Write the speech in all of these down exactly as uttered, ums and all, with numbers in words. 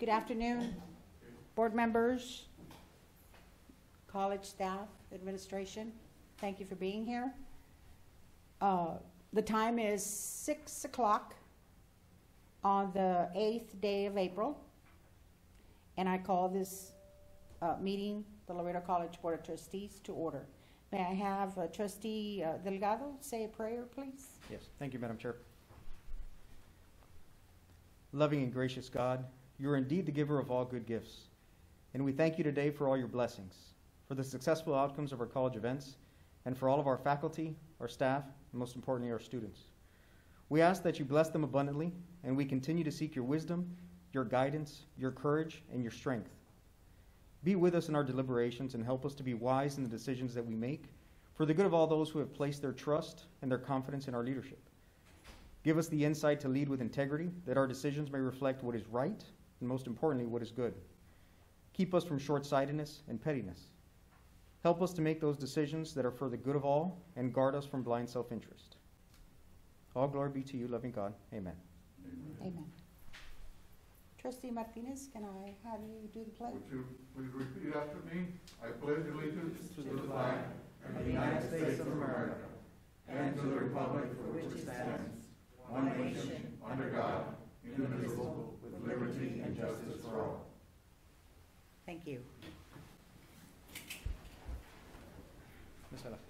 Good afternoon, board members, college staff, administration. Thank you for being here. Uh, the time is six o'clock on the eighth day of April, and I call this uh, meeting, the Laredo College Board of Trustees, to order. May I have uh, Trustee uh, Delgado say a prayer, please? Yes, thank you, Madam Chair. Loving and gracious God, you are indeed the giver of all good gifts, and we thank you today for all your blessings, for the successful outcomes of our college events, and for all of our faculty, our staff, and most importantly, our students. We ask that you bless them abundantly, and we continue to seek your wisdom, your guidance, your courage, and your strength. Be with us in our deliberations and help us to be wise in the decisions that we make for the good of all those who have placed their trust and their confidence in our leadership. Give us the insight to lead with integrity, that our decisions may reflect what is right, and most importantly, what is good. Keep us from short-sightedness and pettiness. Help us to make those decisions that are for the good of all, and guard us from blind self-interest. All glory be to you, loving God. Amen. Amen. Amen. Trustee Martinez, can I have you do the pledge? Would you please repeat after me? I pledge allegiance to the flag of the United States of America and to the republic for which it stands, one nation, under God, indivisible, with liberty and justice for all. Thank you. Miz Vela.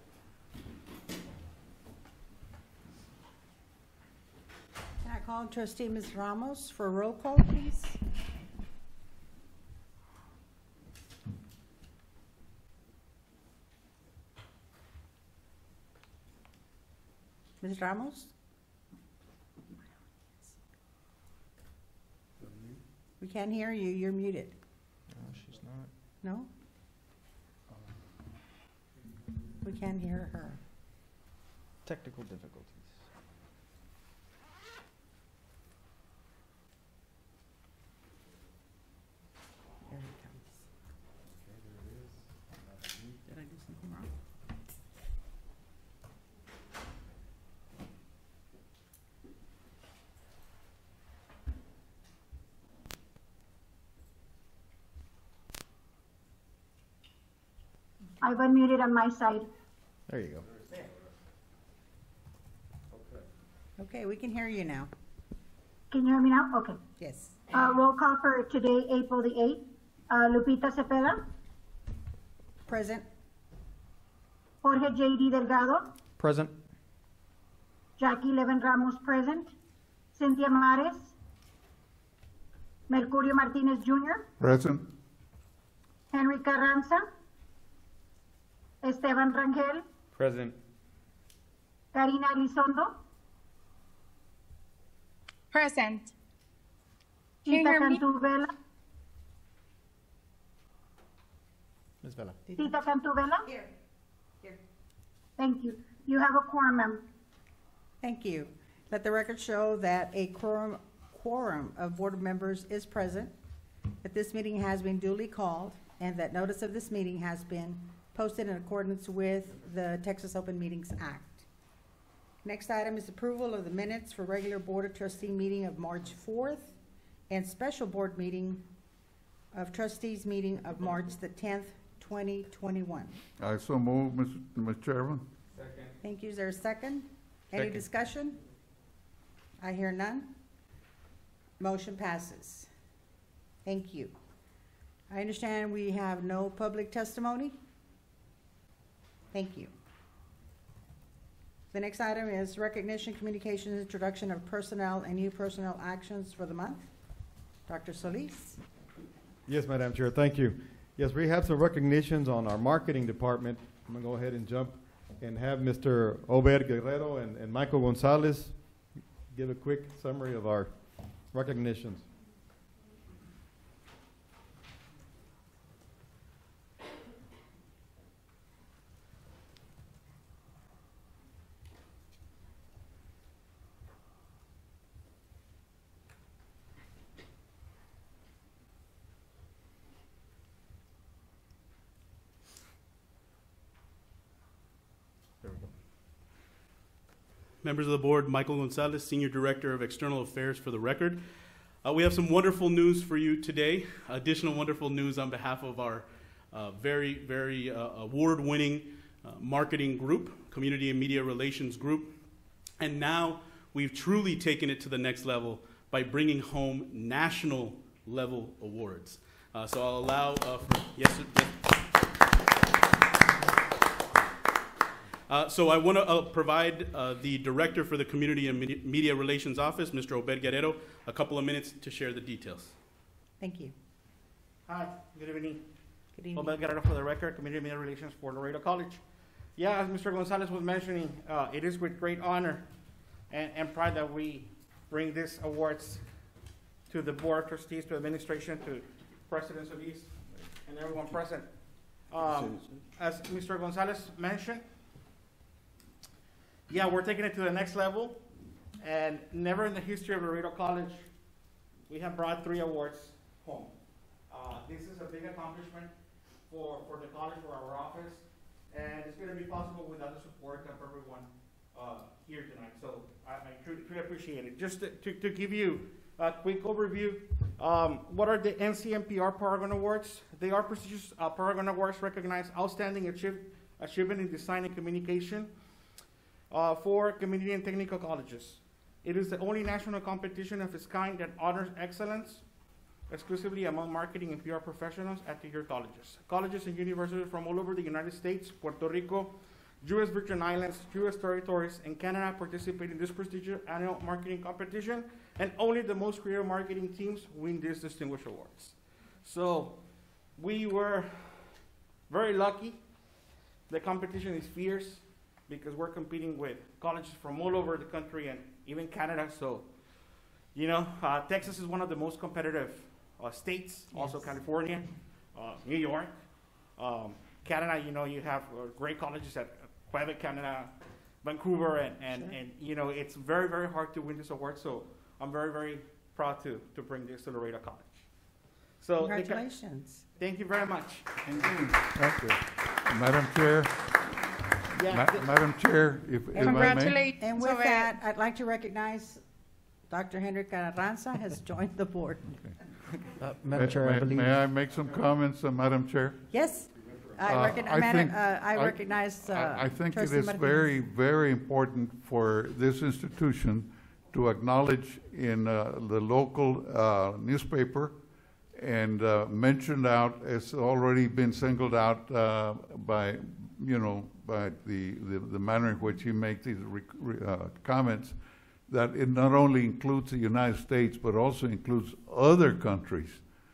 Can I call Trustee Miz Ramos for a roll call, please? Miz Ramos? We can't hear you. You're muted. No, she's not. No? We can't hear her. Technical difficulties. There it comes. Did I do something wrong? I've unmuted on my side. There you go. Okay, we can hear you now. Can you hear me now? Okay. Yes. Uh, roll call for today, April the eighth. Uh, Lupita Cepeda, Present. Jorge J D Delgado, Present. Jackie Leven Ramos present, Cynthia Mares, Mercurio Martinez Junior, Present. Henry Carranza, Esteban Rangel, Present. Karina Elizondo, Present. Can you Tita hear me? Cantuvela, Miz Vela. Tita Cantuvela. Here. Here. Thank you. You have a quorum, ma'am. Thank you. Let the record show that a quorum, quorum of board members is present, that this meeting has been duly called, and that notice of this meeting has been posted in accordance with the Texas Open Meetings Act. Next item is approval of the minutes for regular Board of Trustee meeting of March fourth and special board meeting of Trustees meeting of March the tenth, twenty twenty-one. I so move, Mister Chairman. Second. Thank you. Is there a second? Any Second. discussion? I hear none. Motion passes. Thank you. I understand we have no public testimony. Thank you. The next item is recognition, communication, introduction of personnel and new personnel actions for the month. Doctor Solis. Yes, Madam Chair, thank you. Yes, we have some recognitions on our marketing department. I'm gonna go ahead and jump and have Mister Obed Guerrero and, and Michael Gonzalez give a quick summary of our recognitions. There we go. Members of the board, Michael Gonzalez, Senior Director of External Affairs for the record. Uh, we have some wonderful news for you today. Additional wonderful news on behalf of our uh, very, very uh, award-winning uh, marketing group, Community and Media Relations Group. And now we've truly taken it to the next level by bringing home national level awards. Uh, so I'll allow uh, for, yes, sir, yes. Uh, so I want to uh, provide uh, the director for the Community and Media, Media Relations Office, Mister Obed Guerrero, a couple of minutes to share the details. Thank you. Hi, good evening. Good evening. Obed Guerrero for the record, Community Media Relations for Laredo College. Yeah, as Mister Gonzalez was mentioning, uh, it is with great honor and, and pride that we bring these awards to the Board of Trustees, to administration, to President Solis, and everyone present. Um, as Mister Gonzalez mentioned, yeah, we're taking it to the next level, and never in the history of Laredo College, we have brought three awards home. Uh, this is a big accomplishment for, for the college, for our office, and it's going to be possible without the support of everyone uh, here tonight. So I, I truly, truly appreciate it. Just to, to, to give you a quick overview, um, what are the N C M P R Paragon Awards? They are prestigious uh, Paragon Awards recognize outstanding achieve, achievement in design and communication uh, for community and technical colleges. It is the only national competition of its kind that honors excellence exclusively among marketing and P R professionals at tier colleges. Colleges and universities from all over the United States, Puerto Rico, U S Virgin Islands, U S territories, and Canada participate in this prestigious annual marketing competition, and only the most creative marketing teams win these distinguished awards. So we were very lucky. The competition is fierce because we're competing with colleges from all over the country and even Canada. So, you know, uh, Texas is one of the most competitive uh, states, yes. Also California, uh, New York. Um, Canada, you know, you have uh, great colleges at Quebec, Canada, Vancouver, and, and, sure. and, you know, it's very, very hard to win this award. So I'm very, very proud to, to bring this to Laredo College. So congratulations. Thank you very much. Thank you. Thank you. Madam Chair, Yeah, Ma Madam Chair, if, if I may. Congratulations. And with Obed. that, I'd like to recognize Doctor Henry Carranza has joined the board. Uh, May, Madam Chair, I may- believe. may I make some comments, uh, Madam Chair? Yes, I Uh, recognize, I Madam- think- uh, I I- recognize, uh, I I think it Trustee is Martinez. very, very important for this institution to acknowledge in uh, the local uh, newspaper and uh, mentioned out, it's already been singled out uh, by, you know, by the, the, the manner in which he makes these rec- re- uh, comments, that it not only includes the United States, but also includes other countries.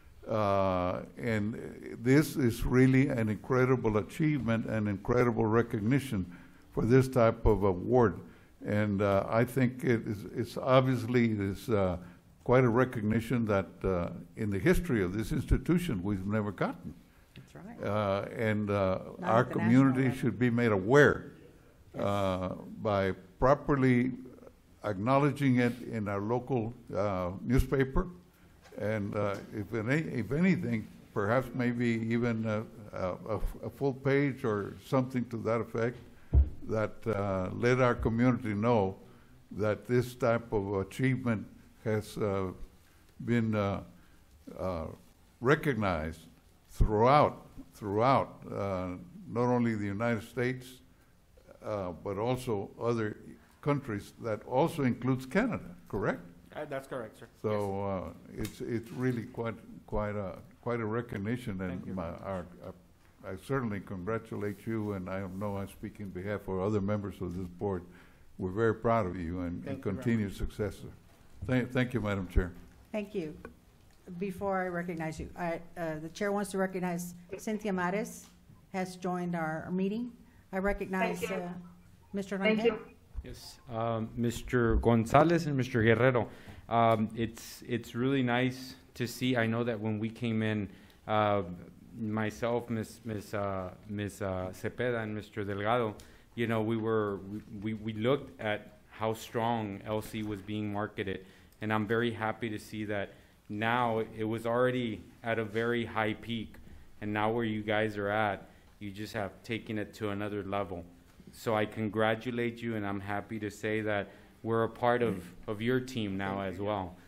Uh, and this is really an incredible achievement and incredible recognition for this type of award. And uh, I think it is, it's obviously it is uh, quite a recognition that uh, in the history of this institution we've never gotten. That's right. Uh, and uh, Not our at the national community level. should be made aware uh, by properly acknowledging it in our local uh, newspaper. And uh, if, any, if anything, perhaps maybe even a, a, a full page or something to that effect that uh, let our community know that this type of achievement has uh, been uh, uh, recognized throughout, throughout uh, not only the United States, uh, but also other countries. That also includes Canada, correct? Uh, that's correct, sir. So uh, it's it's really quite quite a quite a recognition, Thank and you. my, our, uh, I certainly congratulate you, and I know I speak in behalf of other members of this board. We're very proud of you and, Thank and you very continued success. sir. Thank, thank you, Madam Chair. Thank you. Before I recognize you, I, uh, the chair wants to recognize Cynthia Mares has joined our meeting. I recognize Thank you. uh, Mister Thank Rangel. you. Yes, um, Mister Gonzalez and Mister Guerrero. Um, it's it's really nice to see. I know that when we came in, uh, myself, Miss Miss uh, Miss uh, Cepeda, and Mister Delgado, you know, we were we, we we looked at how strong L C was being marketed, and I'm very happy to see that now it was already at a very high peak, and now where you guys are at, you just have taken it to another level. So I congratulate you, and I'm happy to say that we're a part of, of your team now as well.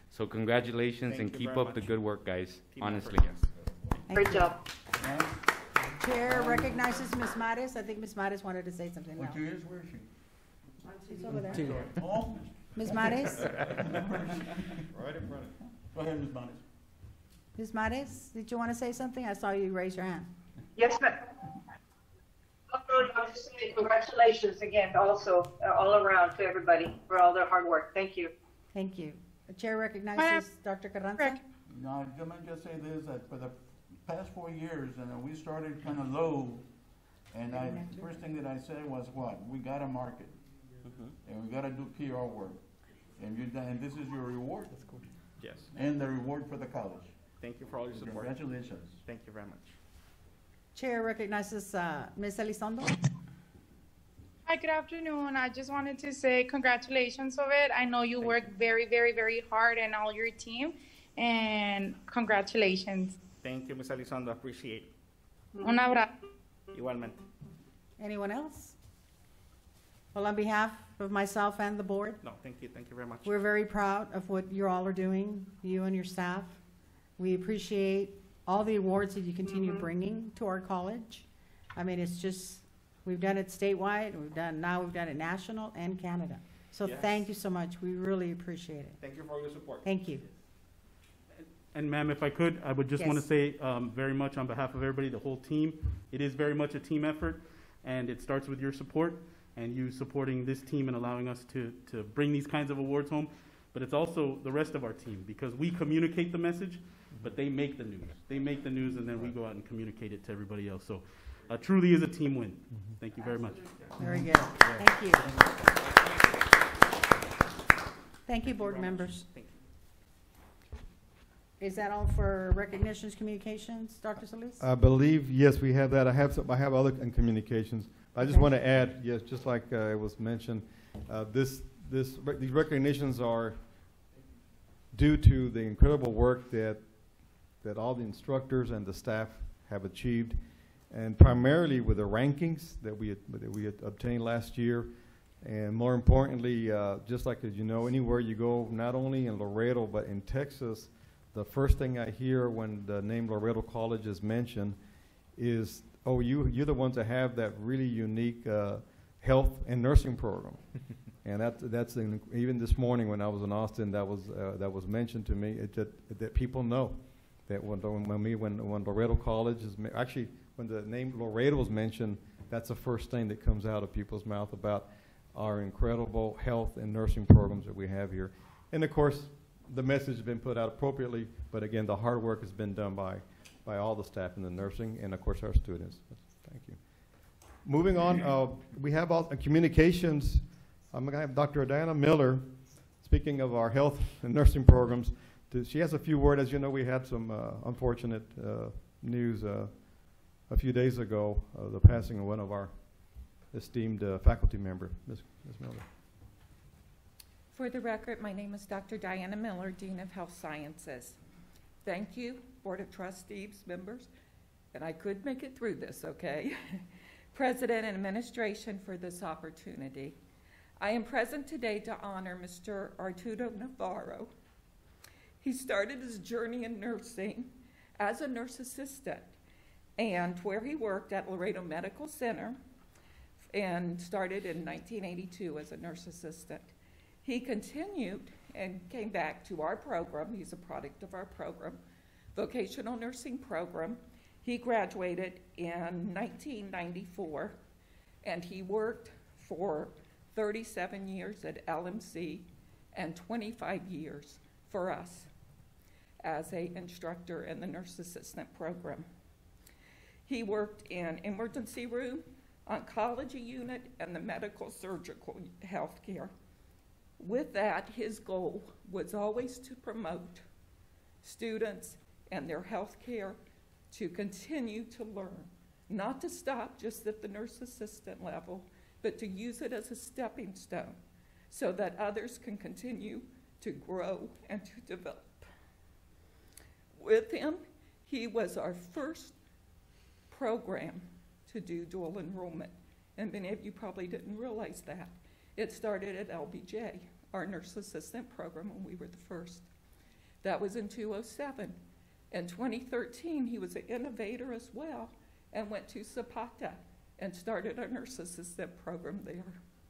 So congratulations Thank and you keep very up the much. good work, guys, Team honestly. effort, yes. Thank Great you. job. Chair recognizes Miz Maris. I think Miz Maris wanted to say something now. What is, where is she? She's over there. Oh, Miz Maris? Right in front of you. go ahead, Miz Manis. Miz Maris, did you want to say something? I saw you raise your hand. Yes, ma'am. Oh, I was just saying congratulations again also, uh, all around to everybody for all their hard work. Thank you. Thank you. The chair recognizes Doctor Carranza. Rick. Now, let me just say this, that for the past four years, and uh, we started kind of low, and I, first thing that I said was what? We gotta market, and we gotta do P R work. And you, and this is your reward, Yes. and the reward for the college. Thank you for all your support. Congratulations. Thank you very much. Chair recognizes uh, Miz Elizondo. Hi, good afternoon. I just wanted to say congratulations of it. I know you worked very, very, very hard and all your team, and congratulations. Thank you, Miz Elizondo. Appreciate Un abrazo. it. Igualmente. Anyone else? Well, on behalf of myself and the board, No, thank you. Thank you very much. we're very proud of what you all are doing, you and your staff. We appreciate all the awards that you continue bringing to our college. I mean, it's just, we've done it statewide, we've done, now we've done it national and Canada. So Yes. thank you so much. We really appreciate it. Thank you for all your support. Thank you. And ma'am, if I could, I would just want to Yes. say um, very much on behalf of everybody, the whole team, it is very much a team effort, and it starts with your support and you supporting this team and allowing us to, to bring these kinds of awards home. But it's also the rest of our team, because we communicate the message, but they make the news. They make the news, and then we go out and communicate it to everybody else. So uh, truly is a team win. Thank you very much. Very good. Thank you. Thank you, board members. Thank you. Is that all for recognitions, communications, Doctor Solis? I believe, yes, we have that. I have some, I have other in communications. I just Okay. want to add, yes, just like uh, it was mentioned, uh, this, this, rec- these recognitions are due to the incredible work that, that all the instructors and the staff have achieved, and primarily with the rankings that we, had- that we had obtained last year. And more importantly, uh, just like as you know, anywhere you go, not only in Laredo, but in Texas, the first thing I hear when the name Laredo College is mentioned is, oh, you, you're the ones that have that really unique uh, health and nursing program. And that, that's, in, even this morning when I was in Austin, that was, uh, that was mentioned to me, it, that, that people know that when, when, me, when, when Laredo College is, ma- actually, when the name Laredo was mentioned, that's the first thing that comes out of people's mouth about our incredible health and nursing programs that we have here. And of course, the message has been put out appropriately, but again, the hard work has been done by, by all the staff in the nursing and of course our students. Thank you. Moving on, uh, we have all, uh, communications. I'm going to have Doctor Diana Miller, speaking of our health and nursing programs. To, she has a few words. As you know, we had some uh, unfortunate uh, news uh, a few days ago, uh, the passing of one of our esteemed uh, faculty member, Miz Miz Miller. For the record, my name is Doctor Diana Miller, Dean of Health Sciences. Thank you, Board of Trustees members, and I could make it through this, okay? President and administration for this opportunity. I am present today to honor Mister Arturo Navarro. He started his journey in nursing as a nurse assistant, and where he worked at Laredo Medical Center, and started in nineteen eighty-two as a nurse assistant. He continued and came back to our program. He's a product of our program, vocational nursing program. He graduated in nineteen ninety-four, and he worked for thirty-seven years at L M C and twenty-five years for us as an instructor in the nurse assistant program. He worked in emergency room, oncology unit, and the medical surgical health care. With that, his goal was always to promote students and their health care to continue to learn, not to stop just at the nurse assistant level, but to use it as a stepping stone so that others can continue to grow and to develop. With him, he was our first program to do dual enrollment, and many of you probably didn't realize that. It started at L B J, our nurse assistant program, when we were the first. That was in two thousand seven. In twenty thirteen, he was an innovator as well and went to Zapata and started a nurse assistant program there.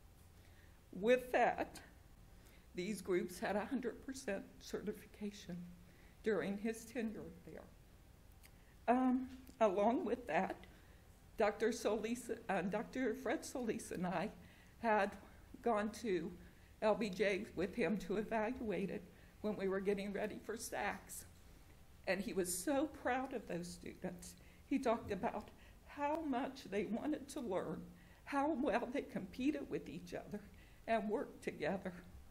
With that, these groups had one hundred percent certification during his tenure there. Um, along with that, Doctor Solis, uh, Doctor Fred Solis and I had gone to L B J with him to evaluate it when we were getting ready for S A Cs. And he was so proud of those students. He talked about how much they wanted to learn, how well they competed with each other and worked together.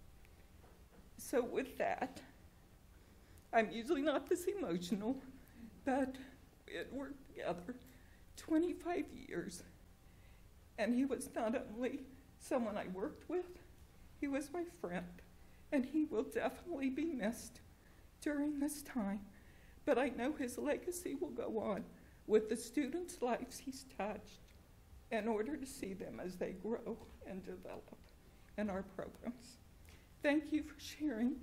So with that, I'm usually not this emotional, but we had worked together twenty-five years. And he was not only someone I worked with, he was my friend, and he will definitely be missed during this time. But I know his legacy will go on with the students' lives he's touched in order to see them as they grow and develop in our programs. Thank you for sharing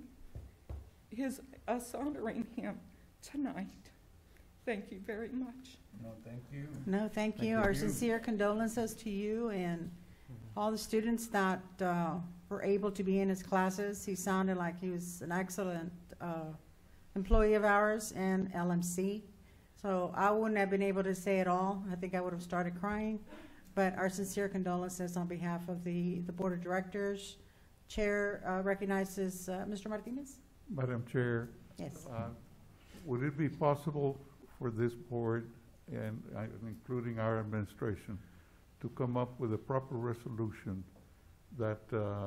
his, us honoring him tonight. Thank you very much. No, thank you. No, thank Thank you. you. Our sincere condolences to you and all the students that uh, were able to be in his classes. He sounded like he was an excellent uh, employee of ours and L M C. So I wouldn't have been able to say it all. I think I would have started crying. But our sincere condolences on behalf of the, the Board of Directors. Chair uh, recognizes uh, Mister Martinez. Madam Chair, Yes. uh, would it be possible for this board, and uh, including our administration, to come up with a proper resolution that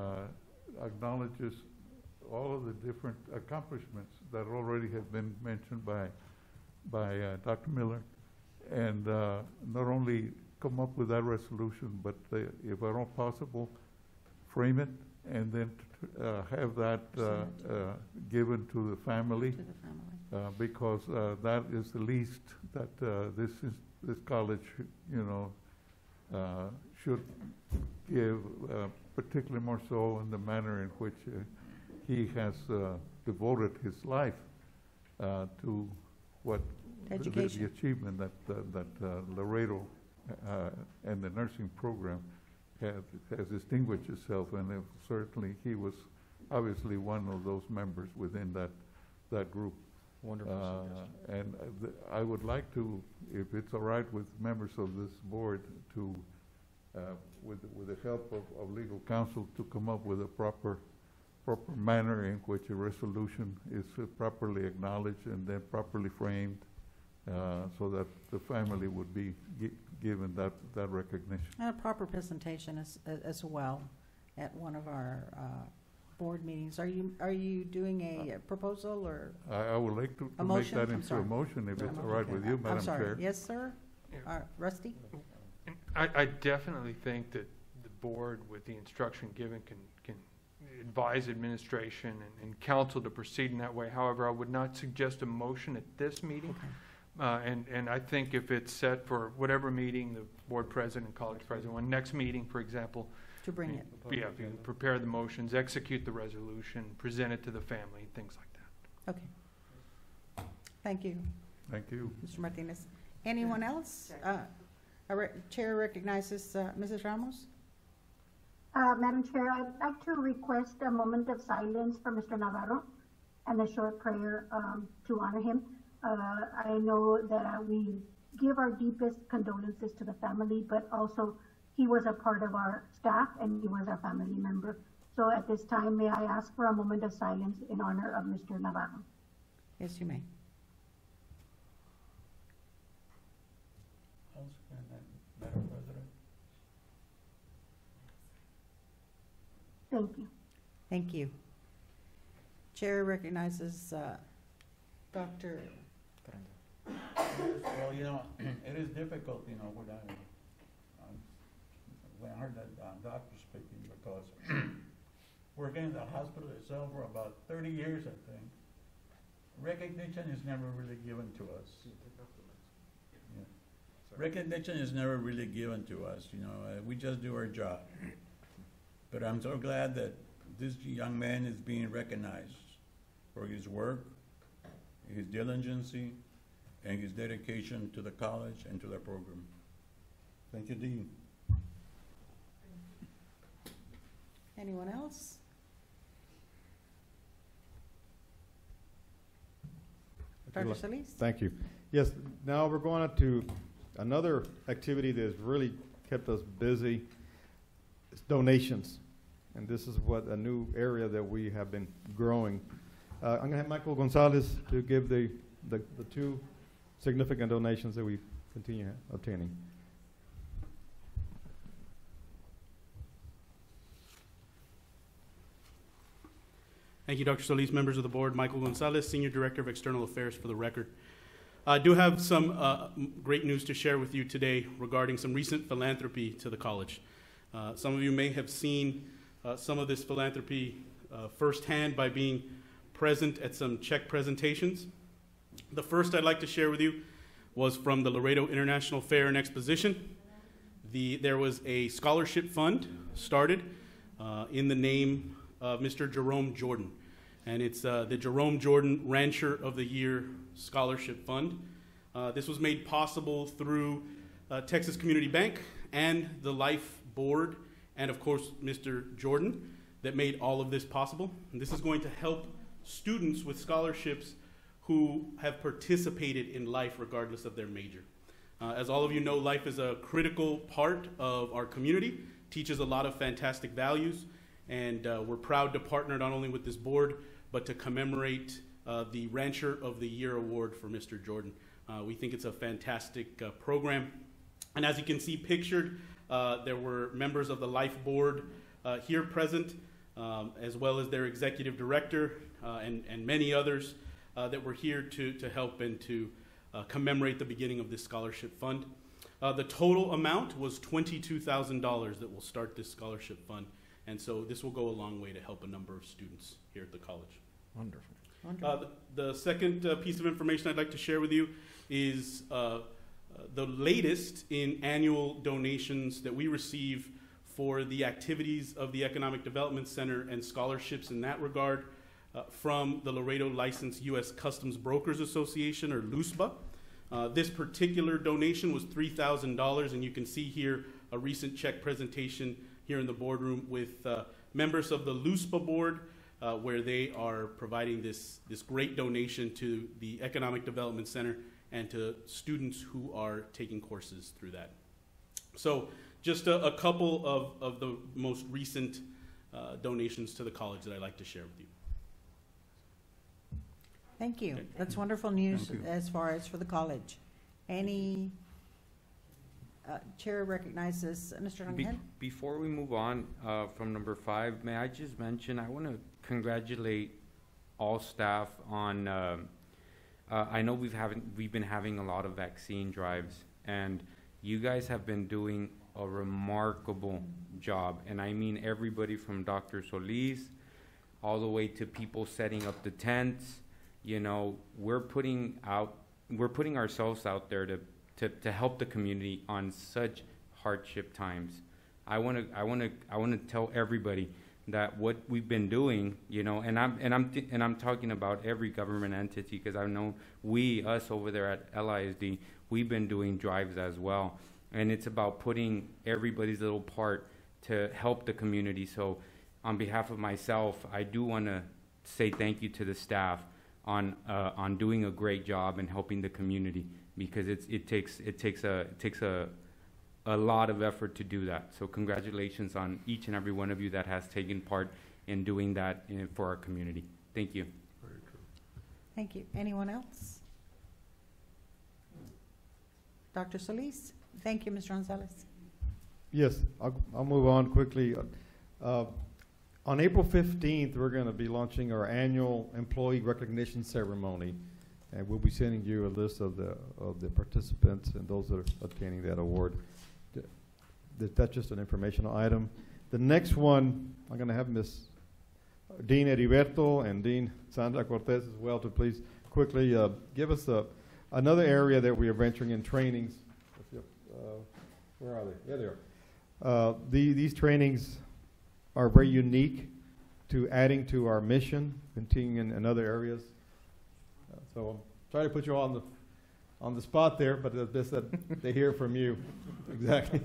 uh, acknowledges all of the different accomplishments that already have been mentioned by, by uh, Doctor Miller, and uh, not only come up with that resolution, but uh, if at all possible, frame it, and then uh, have that uh, uh, given to the family, To the family. uh, because uh, that is the least that uh, this is, this college, you know, uh, should give, uh, particularly more so in the manner in which uh, he has uh, devoted his life uh, to what the- the, Education. the achievement that uh, that uh, Laredo uh, and the nursing program has, has distinguished itself, and it certainly he was obviously one of those members within that that group. Wonderful Uh, suggestion. And uh, th- I would like to, if it's all right with members of this board, to, uh, with, with the help of, of legal counsel, to come up with a proper, proper manner in which a resolution is uh, properly acknowledged and then properly framed, uh, so that the family would be gi- given that, that recognition. And a proper presentation as, as well at one of our uh, board meetings. Are you, are you doing a proposal or? I, I would like to, A to make motion? that I'm into a sorry. motion, if A it's all motion, right okay. with you, I'm Madam sorry. Chair. Yes, sir? Yeah. Uh, Rusty? I, I definitely think that the board, with the instruction given, can, can advise administration and, and council to proceed in that way. However, I would not suggest a motion at this meeting. Uh, and, and I think if it's set for whatever meeting, the board president, college president, one next meeting, for example. To bring it. Yeah, if you prepare the motions, execute the resolution, present it to the family, things like that. Okay. Thank you, Thank you. Mister Martinez. Anyone else? Uh, I re- Chair recognizes uh, Missus Ramos. Uh, Madam Chair, I'd like to request a moment of silence for Mister Navarro and a short prayer um, to honor him. Uh, I know that we give our deepest condolences to the family, but also he was a part of our staff and he was a family member. So at this time, may I ask for a moment of silence in honor of Mister Navarro? Yes, you may. Madam President. Thank you. Thank you. Chair recognizes uh, Doctor Well, you know, it is difficult, you know, when I, um, when I heard that uh, doctor speaking, because working in the hospital itself for about thirty years, I think, recognition is never really given to us. Yeah. Recognition is never really given to us, you know, uh, we just do our job. But I'm so glad that this young man is being recognized for his work, his diligence, and his dedication to the college and to the program. Thank you, Dean. Anyone else? Doctor Solis? Thank you. Yes, now we're going to another activity that has really kept us busy. It's donations. And this is what a new area that we have been growing. Uh, I'm going to have Michael Gonzalez to give the, the, the two significant donations that we continue obtaining. Thank you, Doctor Solis, members of the board. Michael Gonzalez, Senior Director of External Affairs for the record. I do have some uh, great news to share with you today regarding some recent philanthropy to the college. Uh, some of you may have seen uh, some of this philanthropy uh, firsthand by being present at some check presentations. The first I'd like to share with you was from the Laredo International Fair and Exposition. The, there was a scholarship fund started uh, in the name of Mister Jerome Jordan. And it's uh, the Jerome Jordan Rancher of the Year Scholarship Fund. Uh, this was made possible through uh, Texas Community Bank and the Life Board, and of course, Mister Jordan, that made all of this possible. And this is going to help students with scholarships who have participated in life regardless of their major. Uh, as all of you know, life is a critical part of our community, teaches a lot of fantastic values, and uh, we're proud to partner not only with this board, but to commemorate uh, the Rancher of the Year Award for Mister Jordan. Uh, we think it's a fantastic uh, program. And as you can see pictured, uh, there were members of the Life Board uh, here present, um, as well as their executive director uh, and, and many others uh, that were here to, to help and to uh, commemorate the beginning of this scholarship fund. Uh, the total amount was twenty-two thousand dollars that will start this scholarship fund. And so this will go a long way to help a number of students here at the college. Wonderful. Uh, the, the second uh, piece of information I'd like to share with you is uh, uh, the latest in annual donations that we receive for the activities of the Economic Development Center and scholarships in that regard uh, from the Laredo Licensed U S Customs Brokers Association, or LUSBA. Uh, this particular donation was three thousand dollars, and you can see here a recent check presentation here in the boardroom with uh, members of the LUSBA board, uh, where they are providing this, this great donation to the Economic Development Center and to students who are taking courses through that. So just a, a couple of, of the most recent uh, donations to the college that I'd like to share with you. Thank you. That's wonderful news as far as for the college. Any Uh, Chair recognizes uh, Mister Be- Rangel. Before we move on uh, from number five, may I just mention, I want to congratulate all staff on, uh, uh, I know we've, haven't, we've been having a lot of vaccine drives, and you guys have been doing a remarkable job. And I mean everybody from Doctor Solis all the way to people setting up the tents. You know, we're putting out, we're putting ourselves out there to To, to help the community on such hardship times. I want to I want to I want to tell everybody that what we've been doing, you know, and I'm and I'm th- and I'm talking about every government entity, because I know we us over there at L I S D, we've been doing drives as well, and it's about putting everybody's little part to help the community. So on behalf of myself, I do want to say thank you to the staff on uh, on doing a great job and helping the community, because it's it takes it takes a it takes a a lot of effort to do that. So congratulations on each and every one of you that has taken part in doing that in, for our community. Thank you. Very true. Thank you. Anyone else? Doctor Solis? Thank you, Mister Gonzalez. Yes, I'll, I'll move on quickly. Uh, on April fifteenth, we're going to be launching our annual employee recognition ceremony, and we'll be sending you a list of the of the participants and those that are obtaining that award. Th- That's just an informational item. The next one, I'm going to have Miz Dean Heriberto and Dean Sandra Cortez as well to please quickly uh, give us a, another area that we are venturing in trainings. Uh, where are they? Yeah, they are. Uh, the, these trainings are very unique to adding to our mission, continuing in, in other areas. Uh, So I'm trying to put you on the, on the spot there, but it's best that they hear from you. Exactly.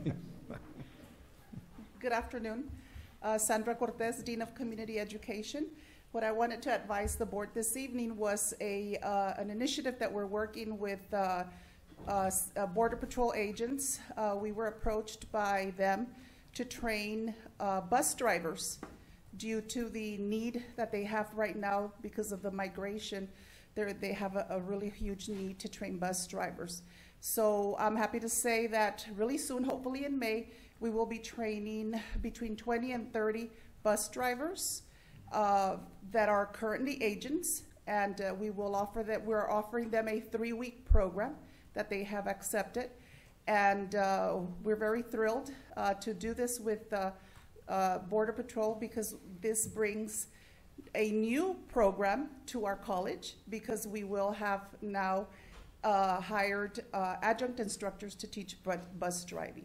Good afternoon. Uh, Sandra Cortez, Dean of Community Education. What I wanted to advise the board this evening was a, uh, an initiative that we're working with uh, uh, uh, Border Patrol agents. Uh, we were approached by them to train uh, bus drivers due to the need that they have right now because of the migration. They're, they have a, a really huge need to train bus drivers. So I'm happy to say that really soon, hopefully in May, we will be training between twenty and thirty bus drivers uh, that are currently agents, and uh, we will offer that. We're offering them a three-week program that they have accepted, and uh, we're very thrilled uh, to do this with uh, uh, Border Patrol because this brings a new program to our college because we will have now uh, hired uh, adjunct instructors to teach bu bus driving.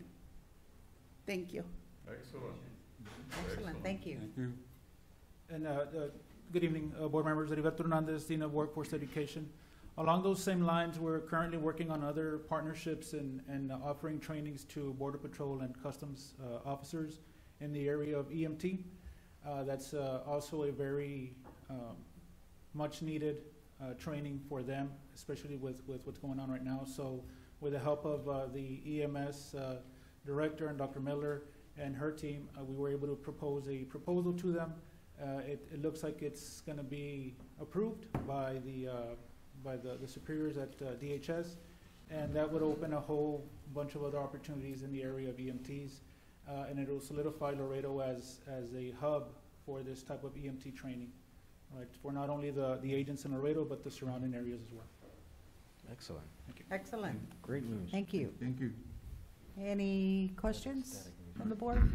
Thank you. Excellent. Excellent, thank you. And uh, uh, good evening, uh, board members. Heriberto Hernandez, Dean of Workforce Education. Along those same lines, we're currently working on other partnerships and, and uh, offering trainings to Border Patrol and Customs uh, officers in the area of E M T. Uh, that's uh, also a very um, much needed uh, training for them, especially with, with what's going on right now. So with the help of uh, the E M S uh, director and Doctor Miller and her team, uh, we were able to propose a proposal to them. Uh, it, it looks like it's going to be approved by the uh, by the, the superiors at uh, D H S, and that would open a whole bunch of other opportunities in the area of E M Ts, uh, and it will solidify Laredo as as a hub for this type of E M T training, right? For not only the the agents in Laredo but the surrounding areas as well. Excellent. Thank you. Excellent. Great news. Thank you. Thank you. Any questions from the board?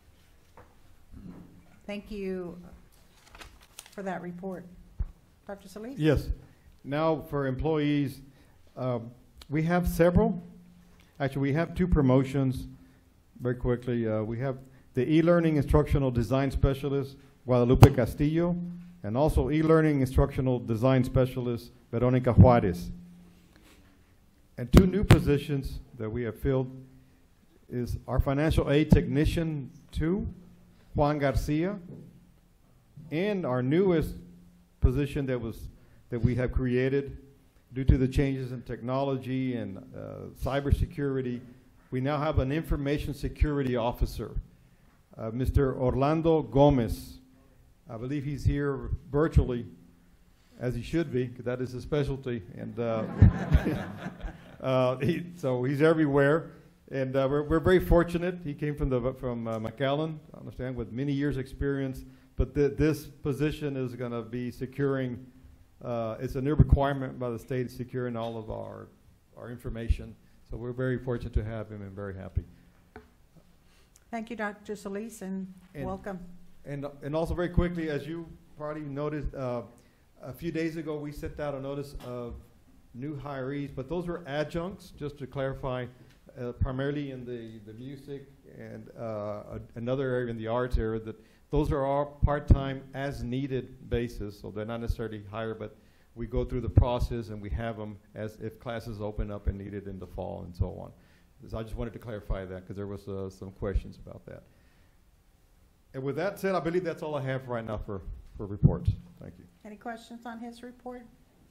Thank you for that report. Doctor Solis? Yes. Now for employees, um, we have several. Actually, we have two promotions. Very quickly, uh, we have the e-learning instructional design specialist, Guadalupe Castillo, and also e-learning instructional design specialist, Veronica Juarez. And two new positions that we have filled is our financial aid technician two, Juan Garcia, and our newest position that was that we have created due to the changes in technology and uh, cybersecurity. We now have an information security officer, uh, Mister Orlando Gomez. I believe he's here virtually, as he should be, because that is his specialty. And uh, uh, he, so he's everywhere. And uh, we're, we're very fortunate. He came from the from uh, McAllen, I understand, with many years' experience. But th this position is going to be securing. Uh, it's a new requirement by the state, securing all of our our information. So we're very fortunate to have him and very happy. Thank you, Doctor Solis, and, And- welcome. And and also very quickly, as you probably noticed, uh, a few days ago we sent out a notice of new hirees, but those were adjuncts. Just to clarify. Uh, primarily in the, the music and uh, a, another area in the arts area, that those are all part-time as needed basis, so they're not necessarily hired, but we go through the process and we have them as if classes open up and needed in the fall and so on. So I just wanted to clarify that because there was uh, some questions about that. And with that said, I believe that's all I have right now for, for reports. Thank you. Any questions on his report?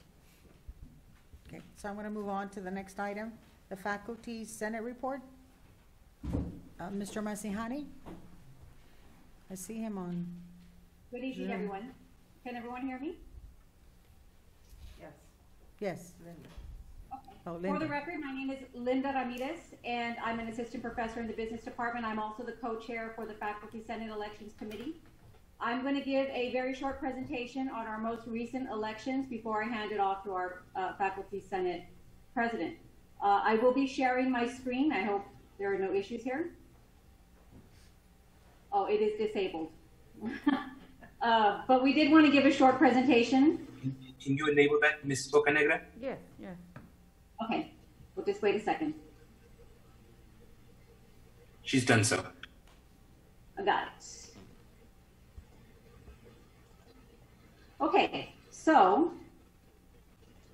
Okay, so I'm going to move on to the next item, the Faculty Senate report. Uh, Mister Masihani? I see him on. Good evening, Zoom. everyone. Can everyone hear me? Yes. Yes, Linda. Okay. Oh, For Linda. the record, my name is Linda Ramirez, and I'm an assistant professor in the business department. I'm also the co-chair for the Faculty Senate Elections Committee. I'm going to give a very short presentation on our most recent elections before I hand it off to our uh, Faculty Senate president. Uh, I will be sharing my screen. I hope there are no issues here. Oh, it is disabled. uh, but we did want to give a short presentation. Can you enable that, Miz Bocanegra? Yes, yes. Okay, we'll just wait a second. She's done so. I got it. Okay, so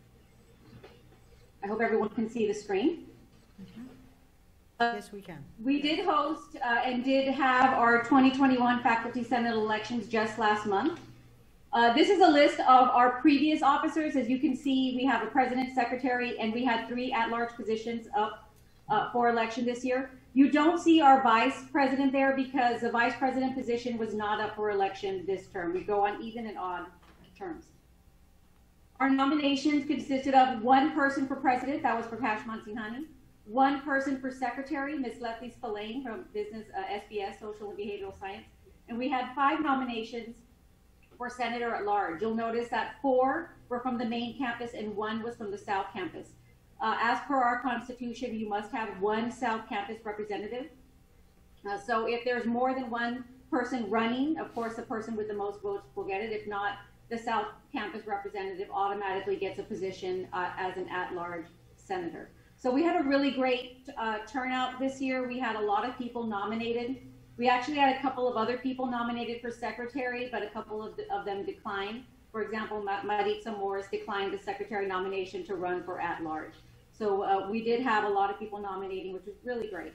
I hope everyone can see the screen. Yes, we can. We did host uh, and did have our twenty twenty-one Faculty Senate elections just last month. Uh, this is a list of our previous officers. As you can see, we have a president, secretary, and we had three at-large positions up uh, for election this year. You don't see our vice president there because the vice president position was not up for election this term. We go on even and odd terms. Our nominations consisted of one person for president, that was Prakash Mansinghani, one person for secretary, Miz Letty Spillane from Business uh, S B S, Social and Behavioral Science, and we had five nominations for senator at large. You'll notice that four were from the main campus and one was from the South Campus. Uh, as per our Constitution, you must have one South Campus representative. Uh, so if there's more than one person running, of course, the person with the most votes will get it. If not, the South Campus representative automatically gets a position uh, as an at-large senator. So we had a really great uh, turnout this year. We had a lot of people nominated. We actually had a couple of other people nominated for secretary, but a couple of, the, of them declined. For example, Maritza Morris declined the secretary nomination to run for at-large. So uh, we did have a lot of people nominating, which was really great.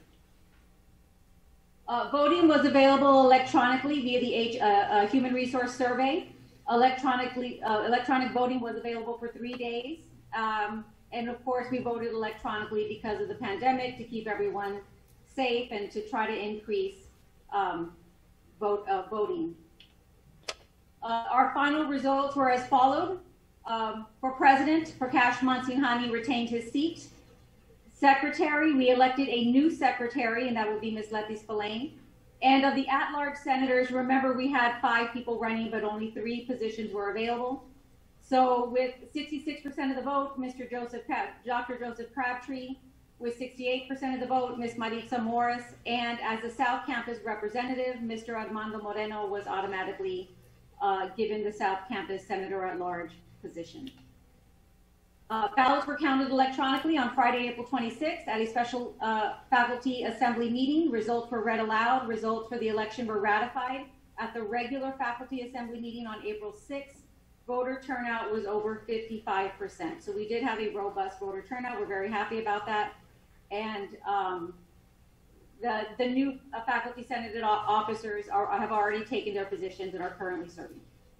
Uh, voting was available electronically via the H, uh, uh, Human Resource Survey. Electronically, uh, electronic voting was available for three days. Um, and of course, we voted electronically because of the pandemic to keep everyone safe and to try to increase um, vote, uh, voting. Uh, our final results were as followed. Um, for president, Prakash Mansinghani retained his seat. Secretary, we elected a new secretary, and that would be Miz Letty Spillane. And of the at-large senators, remember we had five people running, but only three positions were available. So with sixty-six percent of the vote, Mister Joseph, Doctor Joseph Crabtree. With sixty-eight percent of the vote, Miz Maritza Morris. And as the South Campus representative, Mister Armando Moreno was automatically uh, given the South Campus Senator at Large position. Uh, ballots were counted electronically on Friday, April twenty-sixth at a special uh, faculty assembly meeting. Results were read aloud. Results for the election were ratified at the regular faculty assembly meeting on April sixth. Voter turnout was over fifty-five percent. So we did have a robust voter turnout. We're very happy about that. And um, the, the new uh, faculty senate officers are, have already taken their positions and are currently serving.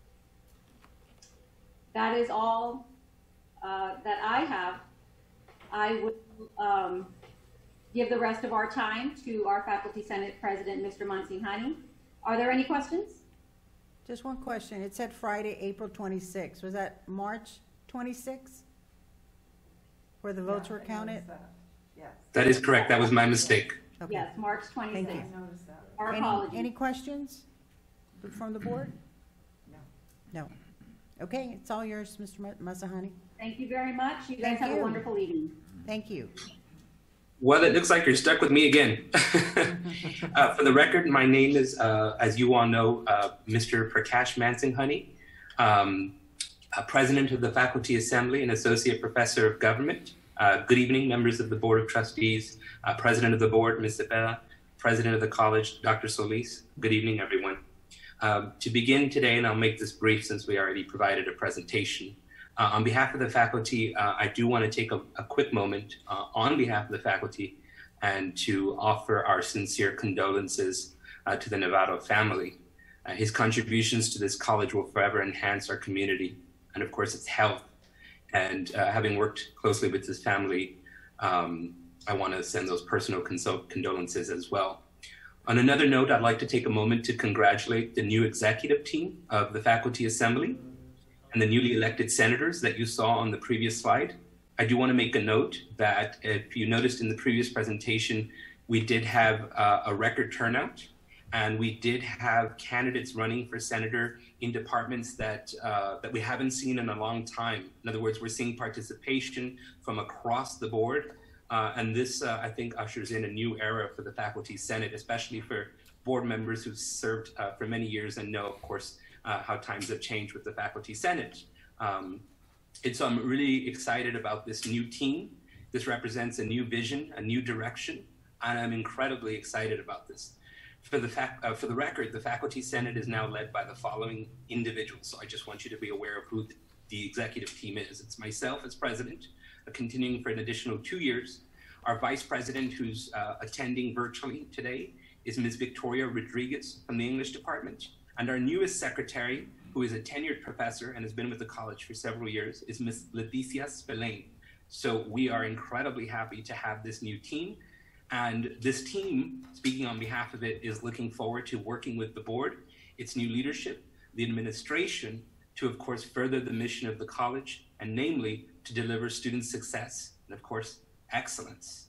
That is all uh, that I have. I would um, give the rest of our time to our Faculty Senate President, Mister Mansinghani. Are there any questions? Just one question. It said Friday, April twenty-sixth. Was that March twenty-sixth? Where the votes Yeah, were counted? That. Yes. That is correct. That was my mistake. Okay. Yes, March twenty-sixth. Thank you. I noticed that. Our Any, apologies. any questions from the board? No. No. Okay, it's all yours, Mister Ma- Masahani. Thank you very much. You guys Thank have you. a wonderful evening. Thank you. Well, it looks like you're stuck with me again. uh, for the record, my name is, uh, as you all know, uh, Mister Prakash Mansinghani, um, uh, President of the Faculty Assembly and Associate Professor of Government. Uh, good evening, members of the Board of Trustees, uh, President of the Board, Miz Cepeda, President of the College, Doctor Solis. Good evening, everyone. Um, to begin today, and I'll make this brief since we already provided a presentation, Uh, on behalf of the faculty, uh, I do want to take a, a quick moment uh, on behalf of the faculty and to offer our sincere condolences uh, to the Navarro family. Uh, his contributions to this college will forever enhance our community and, of course, its health. And uh, having worked closely with his family, um, I want to send those personal consol- condolences as well. On another note, I'd like to take a moment to congratulate the new executive team of the Faculty Assembly and the newly elected senators that you saw on the previous slide. I do want to make a note that if you noticed in the previous presentation, we did have uh, a record turnout, and we did have candidates running for senator in departments that uh, that we haven't seen in a long time. In other words, we're seeing participation from across the board, uh, and this, uh, I think, ushers in a new era for the Faculty Senate, especially for board members who've served uh, for many years and know, of course, Uh, how times have changed with the Faculty Senate. Um, and so I'm really excited about this new team. This represents a new vision, a new direction, and I'm incredibly excited about this. For the, fac- uh, for the record, the Faculty Senate is now led by the following individuals. So I just want you to be aware of who the, the executive team is. It's myself as president, continuing for an additional two years. Our vice president, who's uh, attending virtually today, is Miz Victoria Rodriguez from the English department. And our newest secretary, who is a tenured professor and has been with the college for several years, is Miz Leticia Spillane. So we are incredibly happy to have this new team. And this team, speaking on behalf of it, is looking forward to working with the board, its new leadership, the administration, to, of course, further the mission of the college, and namely, to deliver student success and, of course, excellence.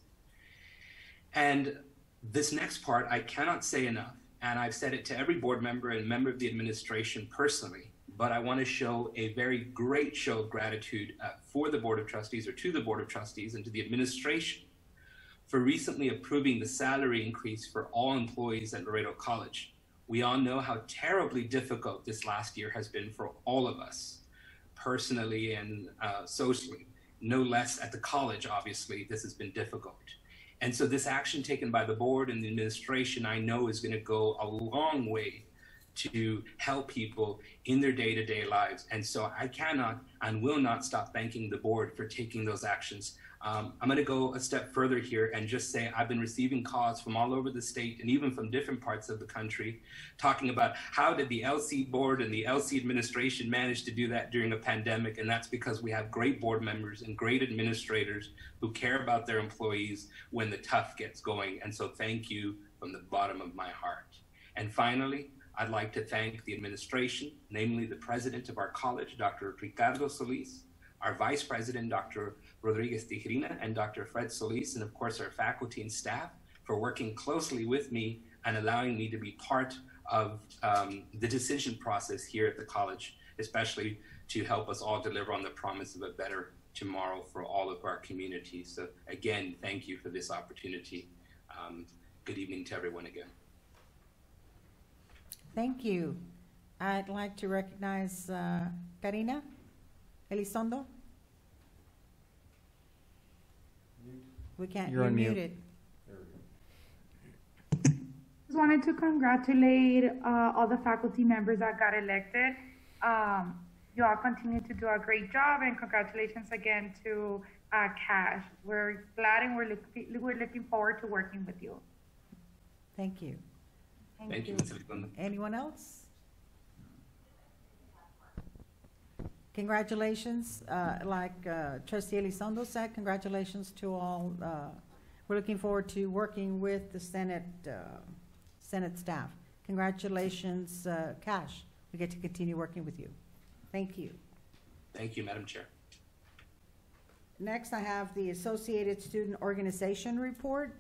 And this next part, I cannot say enough, and I've said it to every board member and member of the administration personally, but I want to show a very great show of gratitude uh, for the Board of Trustees, or to the Board of Trustees and to the administration, for recently approving the salary increase for all employees at Laredo College. We all know how terribly difficult this last year has been for all of us, personally and uh, socially. No less at the college, obviously, this has been difficult. And so this action taken by the board and the administration, I know, is going to go a long way to help people in their day-to-day lives. And so I cannot and will not stop thanking the board for taking those actions. Um, I'm going to go a step further here and just say I've been receiving calls from all over the state and even from different parts of the country talking about how did the L C board and the L C administration manage to do that during a pandemic. And that's because we have great board members and great administrators who care about their employees when the tough gets going. And so thank you from the bottom of my heart. And finally, I'd like to thank the administration, namely the president of our college, Doctor Ricardo Solis, our vice president, Doctor Rodriguez Tijerina, and Doctor Fred Solis, and of course our faculty and staff for working closely with me and allowing me to be part of um, the decision process here at the college, especially to help us all deliver on the promise of a better tomorrow for all of our community. So again, thank you for this opportunity. Um, good evening to everyone again. Thank you. I'd like to recognize uh, Karina Elizondo. We can't, You're you're on mute. muted. Just wanted to congratulate uh, all the faculty members that got elected. Um, you all continue to do a great job, and congratulations again to uh, Cash. We're glad and we're, look, we're looking forward to working with you. Thank you. Thank, Thank you, Miz Elizondo. Anyone else? Congratulations, uh, like uh, Trustee Elizondo said, congratulations to all. Uh, we're looking forward to working with the Senate, uh, Senate staff. Congratulations, uh, Cash. We get to continue working with you. Thank you. Thank you, Madam Chair. Next, I have the Associated Student Organization report.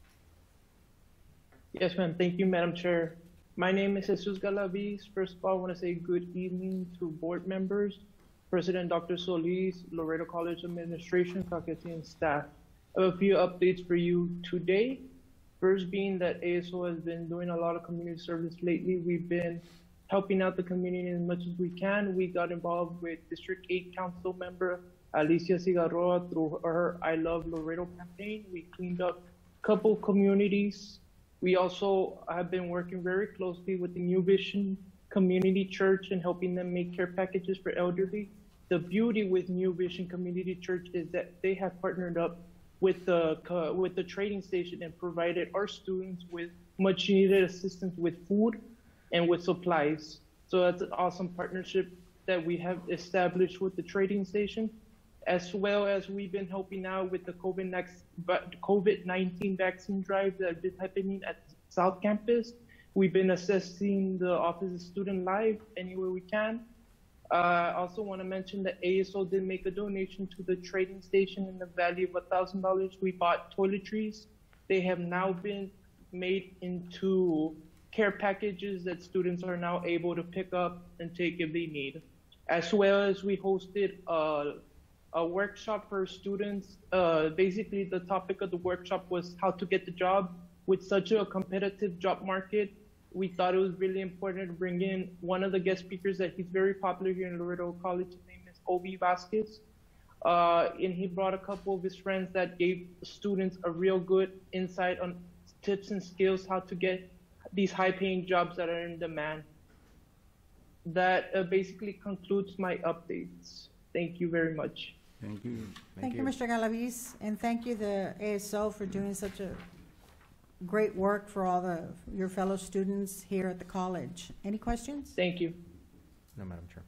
Yes, ma'am. Thank you, Madam Chair. My name is Jesus Galaviz. First of all, I want to say good evening to board members, President Doctor Solis, Laredo College Administration, faculty, and staff. I have a few updates for you today. First being that A S O has been doing a lot of community service lately. We've been helping out the community as much as we can. We got involved with District eight Council member Alicia Cigarroa through her I Love Laredo campaign. We cleaned up a couple communities. We also have been working very closely with the New Vision Community Church and helping them make care packages for elderly. The beauty with New Vision Community Church is that they have partnered up with the uh, with the trading station and provided our students with much needed assistance with food and with supplies. So that's an awesome partnership that we have established with the trading station, as well as we've been helping out with the COVID nineteen vaccine drive that has been happening at South Campus. We've been assessing the Office of Student Life anywhere we can. Uh, I also want to mention that A S O did make a donation to the trading station in the value of one thousand dollars. We bought toiletries. They have now been made into care packages that students are now able to pick up and take if they need. As well as we hosted a, a workshop for students. Uh, basically, the topic of the workshop was how to get the job. With such a competitive job market, we thought it was really important to bring in one of the guest speakers that he's very popular here in Laredo College. His name is Obi Vasquez. Uh, and he brought a couple of his friends that gave students a real good insight on tips and skills how to get these high-paying jobs that are in demand. That uh, basically concludes my updates. Thank you very much. Thank you. Thank you, Mister Galaviz, and thank you, the A S O, for doing such a great work for all the, your fellow students here at the college. Any questions? Thank you. No, Madam Chair.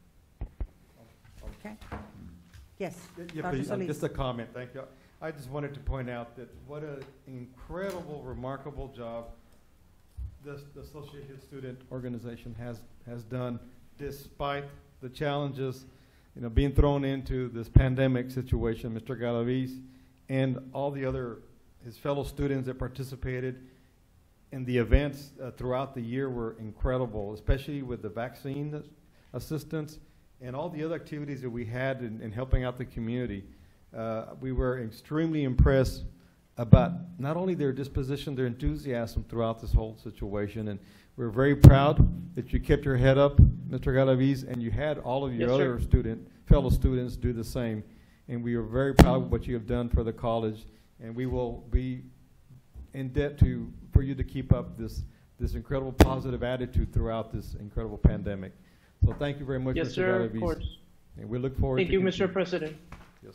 Okay. Yes, Yeah, Doctor but, uh, Solis. just a comment, thank you. I just wanted to point out that what an incredible, remarkable job this, the Associated Student Organization has, has done despite the challenges, you know, being thrown into this pandemic situation. Mister Galaviz and all the other, his fellow students that participated in the events uh, throughout the year were incredible, especially with the vaccine assistance and all the other activities that we had in, in helping out the community. Uh, we were extremely impressed about not only their disposition, their enthusiasm throughout this whole situation. And we're very proud that you kept your head up, Mister Galaviz, and you had all of your Yes, other sir. student, fellow students do the same. And we are very proud of what you have done for the college. And we will be in debt to, for you to keep up this, this incredible positive attitude throughout this incredible pandemic. So thank you very much, Yes, Mister sir, Galaviz. of course. And we look forward Thank to you, Mister continue- President. Yes.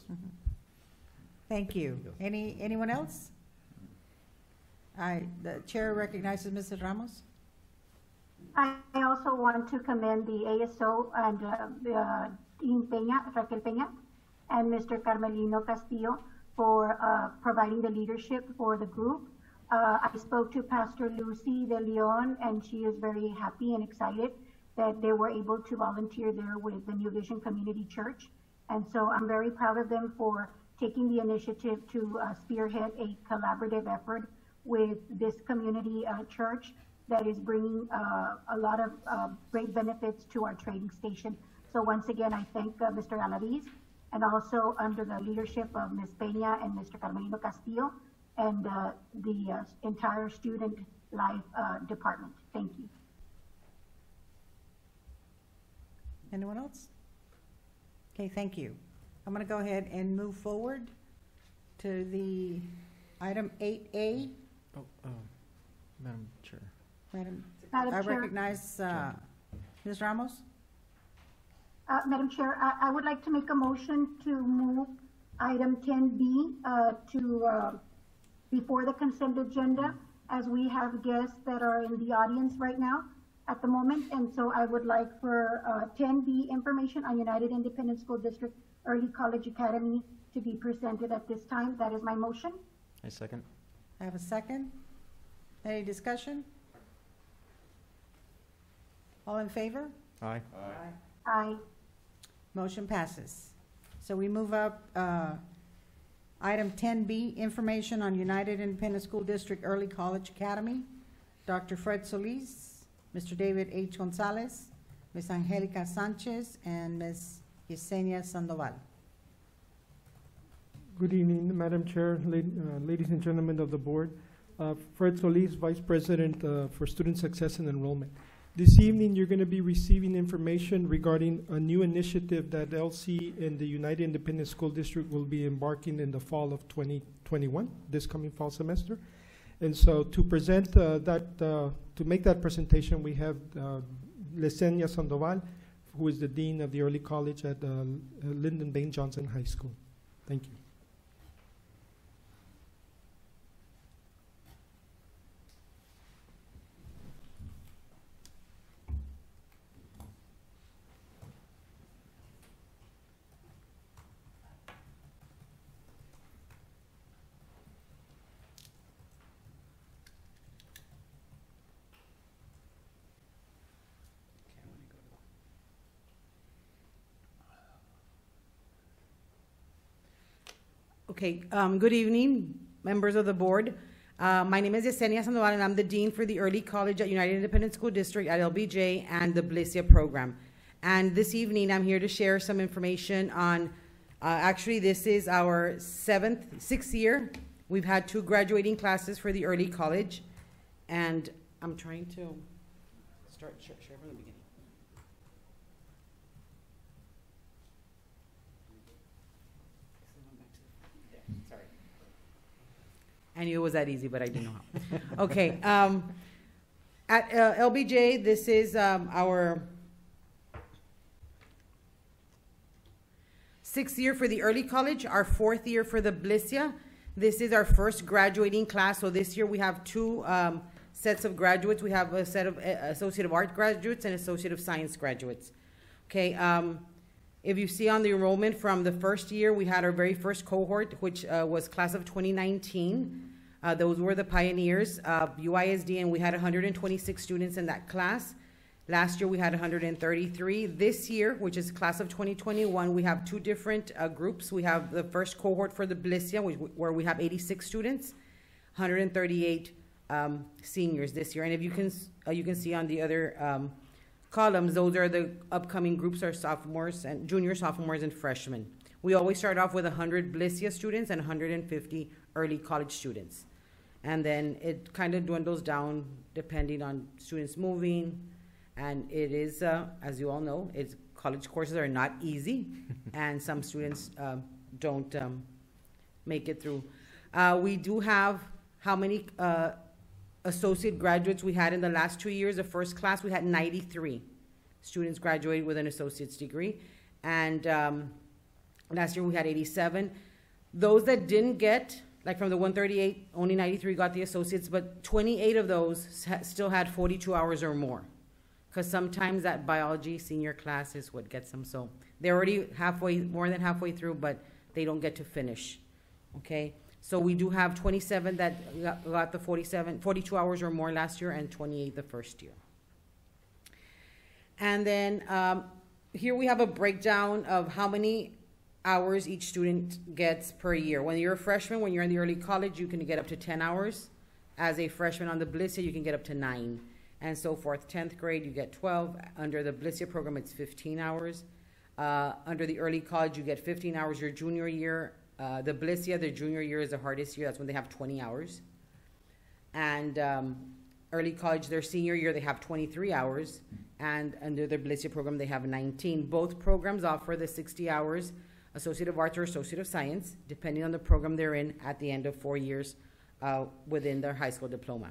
Thank you. Any, anyone else? I, the chair recognizes Missus Ramos. I I also want to commend the A S O and uh, the, uh, Dean Peña, Raquel Peña, and Mister Carmelino Castillo for uh, providing the leadership for the group. Uh, I spoke to Pastor Lucy de Leon, and she is very happy and excited that they were able to volunteer there with the New Vision Community Church. And so I'm very proud of them for taking the initiative to uh, spearhead a collaborative effort with this community uh, church that is bringing uh, a lot of uh, great benefits to our trading station. So once again, I thank uh, Mister Galaviz, and also under the leadership of Miz Peña and Mister Carmelino Castillo, and uh, the uh, entire student life uh, department. Thank you. Anyone else? Okay, thank you. I'm going to go ahead and move forward to the item eight A. Oh, uh, Madam Chair. Madam, Madam I Chair. recognize uh, Miz Ramos. Uh, Madam Chair, I, I would like to make a motion to move item ten B uh, to uh, before the consent agenda, as we have guests that are in the audience right now at the moment. And so I would like for uh, ten B information on United Independent School District Early College Academy to be presented at this time. That is my motion. I second. I have a second. Any discussion? All in favor? Aye. Aye. Motion passes. So we move up, uh, item ten B, information on United Independent School District Early College Academy. Doctor Fred Solis, Mister David H. Gonzalez, Miz Angelica Sanchez, and Miz Yesenia Sandoval. Good evening, Madam Chair, la- uh, ladies and gentlemen of the board. Uh, Fred Solis, Vice President uh, for Student Success and Enrollment. This evening, you're going to be receiving information regarding a new initiative that L C and the United Independent School District will be embarking in the fall of twenty twenty-one, this coming fall semester. And so to present uh, that, uh, to make that presentation, we have uh, Yesenia Sandoval, who is the Dean of the Early College at uh, Lyndon Baines Johnson High School. Thank you. Okay, um, good evening, members of the board. Uh, my name is Yesenia Sandoval, and I'm the Dean for the Early College at United Independent School District at L B J and the Blicia program. And this evening, I'm here to share some information on, uh, actually, this is our seventh, sixth year. We've had two graduating classes for the Early College, and I'm trying to start, share, share from the beginning. Sorry. I knew it was that easy, but I didn't know how. Okay. Um, at uh, L B J, this is um, our sixth year for the early college, our fourth year for the Blicia. This is our first graduating class. So this year we have two um, sets of graduates. We have a set of uh, Associate of Art graduates and Associate of Science graduates. Okay. Um, if you see on the enrollment from the first year, we had our very first cohort, which uh, was class of twenty nineteen. Uh, those were the pioneers of U I S D, and we had one hundred twenty-six students in that class. Last year, we had one hundred thirty-three. This year, which is class of twenty twenty-one, we have two different uh, groups. We have the first cohort for the Blicia, which, where we have eighty-six students, one hundred thirty-eight um, seniors this year. And if you can, uh, you can see on the other um, columns, those are the upcoming groups, are sophomores and junior sophomores and freshmen. We always start off with one hundred Blicia students and one hundred fifty early college students. And then it kind of dwindles down depending on students moving. And it is, uh, as you all know, it's, college courses are not easy, and some students uh, don't um, make it through. Uh, we do have how many uh, associate graduates we had in the last two years. The first class, we had ninety-three students graduated with an associate's degree. And um, last year we had eighty-seven. Those that didn't get, like from the one thirty-eight, only ninety-three got the associates, but twenty-eight of those ha still had forty-two hours or more. Because sometimes that biology senior class is what gets them. So they're already halfway, more than halfway through, but they don't get to finish. Okay? So we do have twenty-seven that got, got the forty-seven, forty-two hours or more last year, and twenty-eight the first year. And then um, here we have a breakdown of how many hours each student gets per year. When you're a freshman, when you're in the early college, you can get up to ten hours. As a freshman on the Blicia, you can get up to nine, and so forth. tenth grade, you get twelve. Under the Blicia program, it's fifteen hours. Uh, under the early college, you get fifteen hours your junior year. Uh, the Blicia, the junior year is the hardest year. That's when they have twenty hours. And um, early college, their senior year, they have twenty-three hours. And under the Blicia program, they have nineteen. Both programs offer the sixty hours, Associate of Arts or Associate of Science, depending on the program they're in at the end of four years uh, within their high school diploma.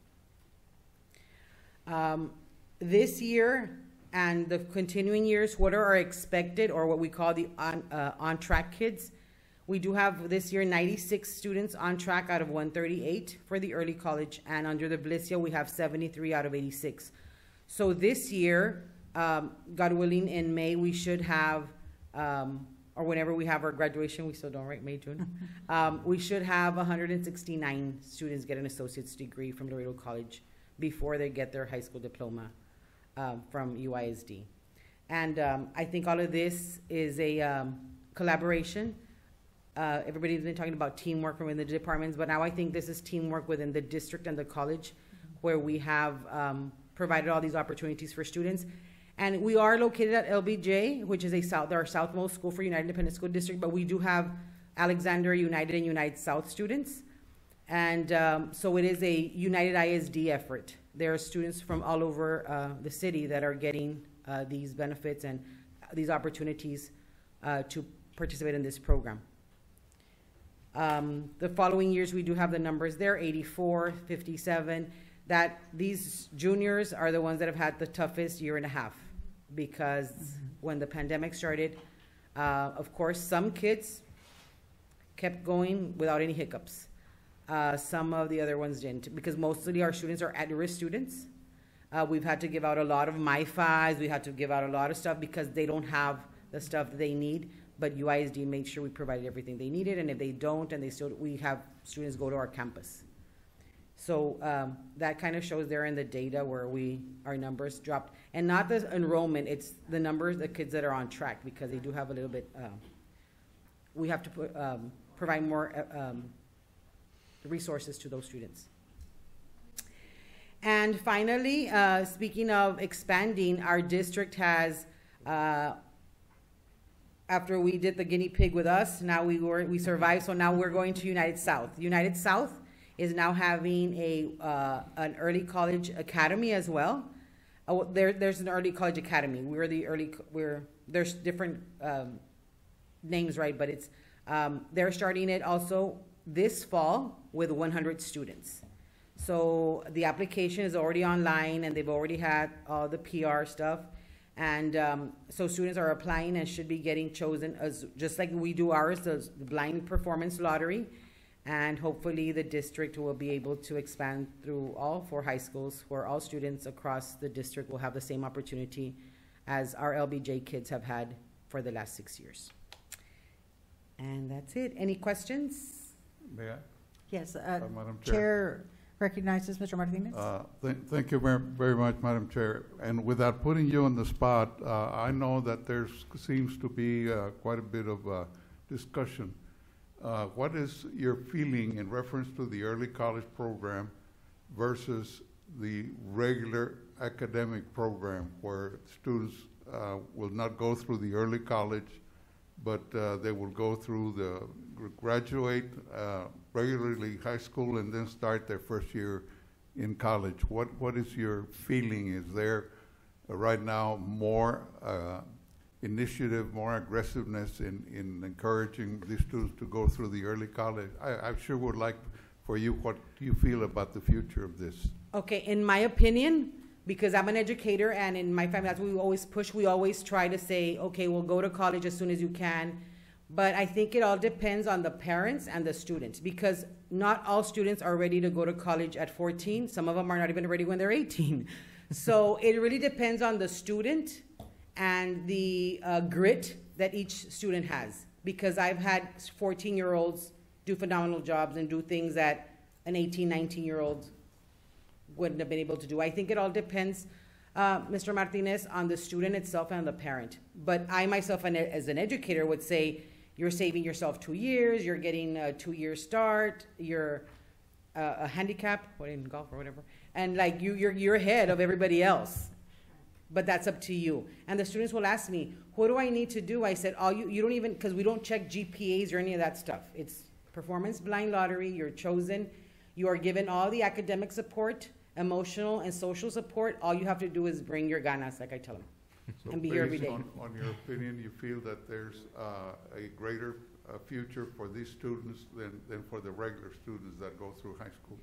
Um, this year and the continuing years, what are our expected, or what we call the on, uh, on-track kids? We do have this year ninety-six students on track out of one thirty-eight for the early college, and under the Blicia, we have seventy-three out of eighty-six. So this year, um, God willing, in May, we should have, um, or whenever we have our graduation, we still don't, right, May, June? um, we should have one hundred sixty-nine students get an associate's degree from Laredo College before they get their high school diploma um, from U I S D. And um, I think all of this is a um, collaboration. Uh, everybody's been talking about teamwork within the departments, but now I think this is teamwork within the district and the college, where we have um, provided all these opportunities for students. And we are located at L B J, which is a south, our southmost school for United Independent School District, but we do have Alexander United and United South students. And um, so it is a United I S D effort. There are students from all over uh, the city that are getting uh, these benefits and these opportunities uh, to participate in this program. Um, the following years, we do have the numbers there, eighty-four, fifty-seven. That these juniors are the ones that have had the toughest year and a half, because mm-hmm. when the pandemic started, uh, of course, some kids kept going without any hiccups. Uh, some of the other ones didn't, because mostly our students are at-risk students. Uh, we've had to give out a lot of MiFis. We had to give out a lot of stuff because they don't have the stuff that they need. But U I S D made sure we provided everything they needed, and if they don't, and they still, we have students go to our campus. So um, that kind of shows there in the data where we, our numbers dropped. And not the enrollment, it's the numbers, the kids that are on track, because they do have a little bit, uh, we have to put, um, provide more uh, um, resources to those students. And finally, uh, speaking of expanding, our district has, uh, after we did the guinea pig with us, now we were, we survived, so now we're going to United South. United South is now having a uh, an early college academy as well. Oh, there, there's an early college academy. We're the early, we're, there's different um, names, right? But it's, um, they're starting it also this fall with one hundred students. So the application is already online, and they've already had all the P R stuff. And um, so students are applying and should be getting chosen as, just like we do ours, the blind performance lottery. And hopefully the district will be able to expand through all four high schools, where all students across the district will have the same opportunity as our L B J kids have had for the last six years. And that's it. Any questions? May I? Yes, uh, Uh, Madam Chair. Chair recognizes Mister Martinez. Uh, th- Thank you very, very much, Madam Chair. And without putting you on the spot, uh, I know that there seems to be uh, quite a bit of uh, discussion. Uh, What is your feeling in reference to the early college program versus the regular academic program, where students uh, will not go through the early college, but uh, they will go through the graduate uh, regularly high school and then start their first year in college? What What is your feeling? Is there uh, right now more uh, initiative, more aggressiveness in, in encouraging these students to go through the early college? I, I sure would like for you, what do you feel about the future of this? Okay, in my opinion, because I'm an educator and in my family, that's what we always push. We always try to say, okay, we'll go to college as soon as you can. But I think it all depends on the parents and the students, because not all students are ready to go to college at fourteen. Some of them are not even ready when they're eighteen. So it really depends on the student and the uh, grit that each student has. Because I've had fourteen-year-olds do phenomenal jobs and do things that an eighteen, nineteen-year-old wouldn't have been able to do. I think it all depends, uh, Mister Martinez, on the student itself and the parent. But I myself, an, as an educator, would say you're saving yourself two years, you're getting a two-year start, you're uh, a handicap, what in golf or whatever, and like you, you're, you're ahead of everybody else. But that's up to you. And the students will ask me, what do I need to do? I said, all you, you don't even, because we don't check G P As or any of that stuff. It's performance blind lottery, you're chosen, you are given all the academic support, emotional and social support. All you have to do is bring your ganas, like I tell them, So and be here every based day. On, on your opinion, you feel that there's uh, a greater uh, future for these students than, than for the regular students that go through high school?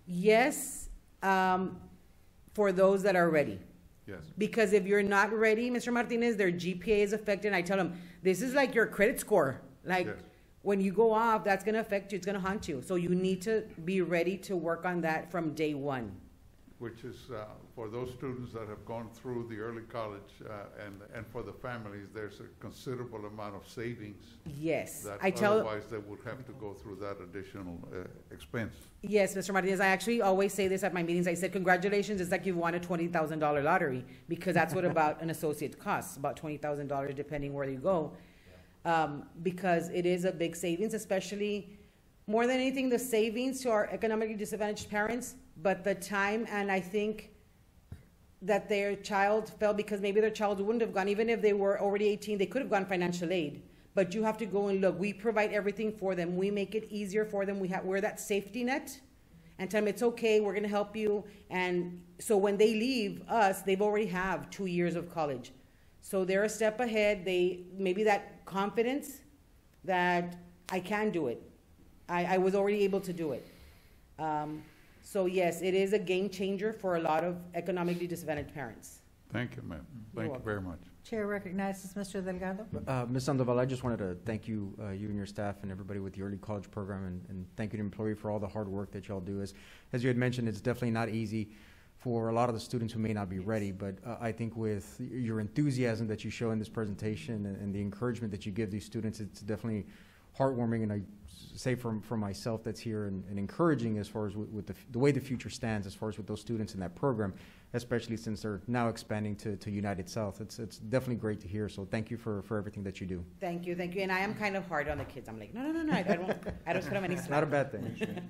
Yes, um, for those that are ready. Yes. Because if you're not ready, Mister Martinez, their G P A is affected. I tell them, this is like your credit score. Like, Yes. when you go off, that's going to affect you. It's going to haunt you. So you need to be ready to work on that from day one. Which is, uh, for those students that have gone through the early college uh, and, and for the families, there's a considerable amount of savings. Yes. That I tell- otherwise they would have to go through that additional uh, expense. Yes, Mister Martinez, I actually always say this at my meetings. I said, congratulations, it's like you've won a twenty thousand dollar lottery, because that's what about an associate costs, about twenty thousand dollars depending where you go. Um, because it is a big savings, especially, more than anything, the savings to our economically disadvantaged parents, but the time, and I think that their child fell because maybe their child wouldn't have gone, even if they were already eighteen, they could have gone financial aid. But you have to go and look. We provide everything for them. We make it easier for them. We have, we're that safety net, and tell them it's okay, we're gonna help you. And so when they leave us, they've already have two years of college. So they're a step ahead. They, maybe that confidence that I can do it. I, I was already able to do it. Um, so yes, it is a game changer for a lot of economically disadvantaged parents. Thank you, ma'am. Thank you very much. Chair recognizes Mister Delgado. Uh, Miz Sandoval, I just wanted to thank you, uh, you and your staff and everybody with the early college program, and, and thank you to employee for all the hard work that y'all do. As, as you had mentioned, it's definitely not easy for a lot of the students who may not be ready, but uh, I think with your enthusiasm that you show in this presentation and, and the encouragement that you give these students, it's definitely heartwarming, and I say for, for myself that's here, and, and encouraging as far as with, with the, the way the future stands as far as with those students in that program, especially since they're now expanding to, to United South. It's, it's definitely great to hear, so thank you for, for everything that you do. Thank you, thank you. And I am kind of hard on the kids. I'm like, no, no, no, no, I don't, I don't put them any slack. Not a bad thing.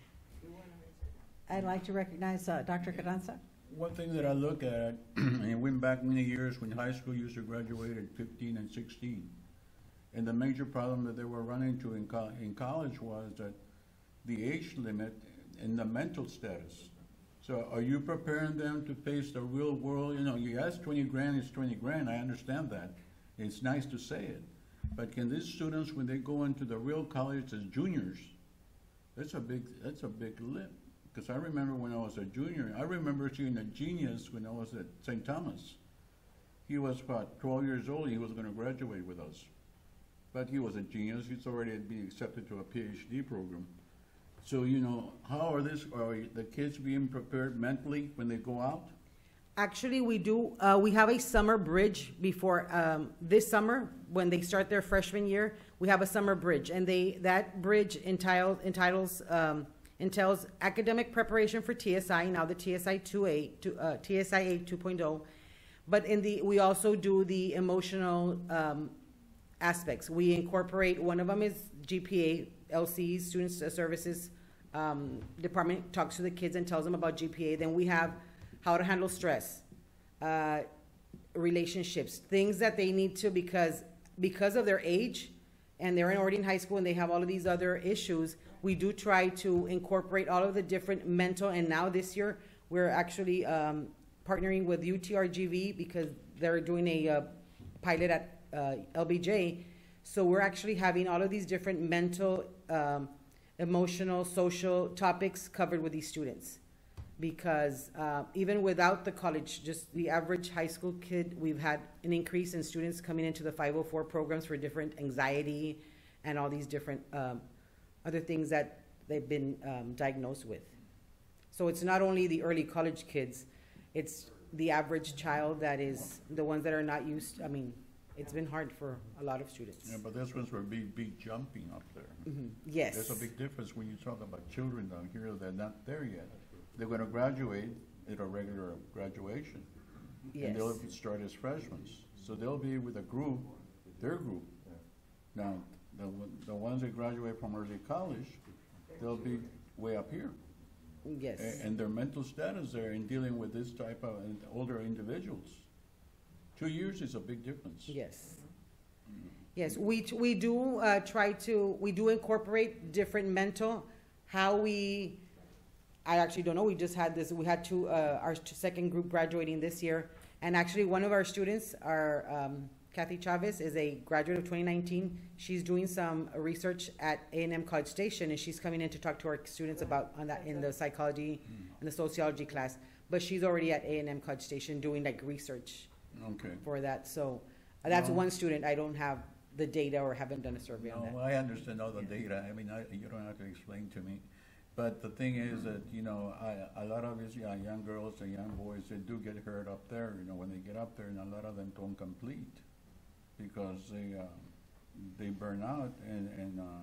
I'd like to recognize uh, Doctor Carranza. One thing that I look at, and it went back many years when high school used to graduate at fifteen and sixteen. And the major problem that they were running into in, co in college was that the age limit and the mental status. So are you preparing them to face the real world? You know, you ask twenty grand is twenty grand, I understand that. It's nice to say it. But can these students, when they go into the real college as juniors, that's a big, that's a big leap. Because I remember when I was a junior, I remember seeing a genius when I was at Saint Thomas. He was, what, twelve years old, he was gonna graduate with us. But he was a genius, he's already been accepted to a PhD program. So, you know, how are this, are the kids being prepared mentally when they go out? Actually, we do, uh, we have a summer bridge before, um, this summer, when they start their freshman year, we have a summer bridge, and they, that bridge entitles, entitles, um, entails academic preparation for T S I, now the T S I two A, to, uh, T S I A two point oh. But in the, we also do the emotional, um, aspects. We incorporate, one of them is G P A, L C's, Student Services, um, Department talks to the kids and tells them about G P A. Then we have how to handle stress, uh, relationships, things that they need to, because, because of their age, and they're already in high school and they have all of these other issues, we do try to incorporate all of the different mental, and now this year, we're actually um, partnering with U T R G V because they're doing a uh, pilot at uh, L B J. So we're actually having all of these different mental, um, emotional, social topics covered with these students. Because uh, even without the college, just the average high school kid, we've had an increase in students coming into the five oh four programs for different anxiety and all these different um, other things that they've been um, diagnosed with. So it's not only the early college kids, it's the average child that is the ones that are not used. I mean, it's been hard for a lot of students. Yeah, but this one's for big, big jumping up there. Mm-hmm. Yes. There's a big difference when you talk about children down here that are not there yet. They're gonna graduate at a regular graduation. Yes. And they'll start as freshmen. So they'll be with a group, their group. Now, the, one- the ones that graduate from early college, they'll be way up here. Yes. A- And their mental status there in dealing with this type of and older individuals. Two years is a big difference. Yes. Yes, we, t- we do uh, try to, we do incorporate different mental, how we, I actually don't know, we just had this, we had two, uh, our t- second group graduating this year. And actually, one of our students, our um, Kathy Chavez, is a graduate of twenty nineteen. She's doing some research at A and M College Station, and she's coming in to talk to our students about, on that, in the psychology and the sociology class. But she's already at A and M College Station doing like research Okay. for that, so uh, that's No. one student. I don't have the data or haven't done a survey on that. No, I understand all the data. I mean, I, you don't have to explain to me. But the thing is that, you know, I, a lot of these young young girls and young boys, they do get hurt up there, you know, when they get up there, and a lot of them don't complete because they, uh, they burn out and, and, uh,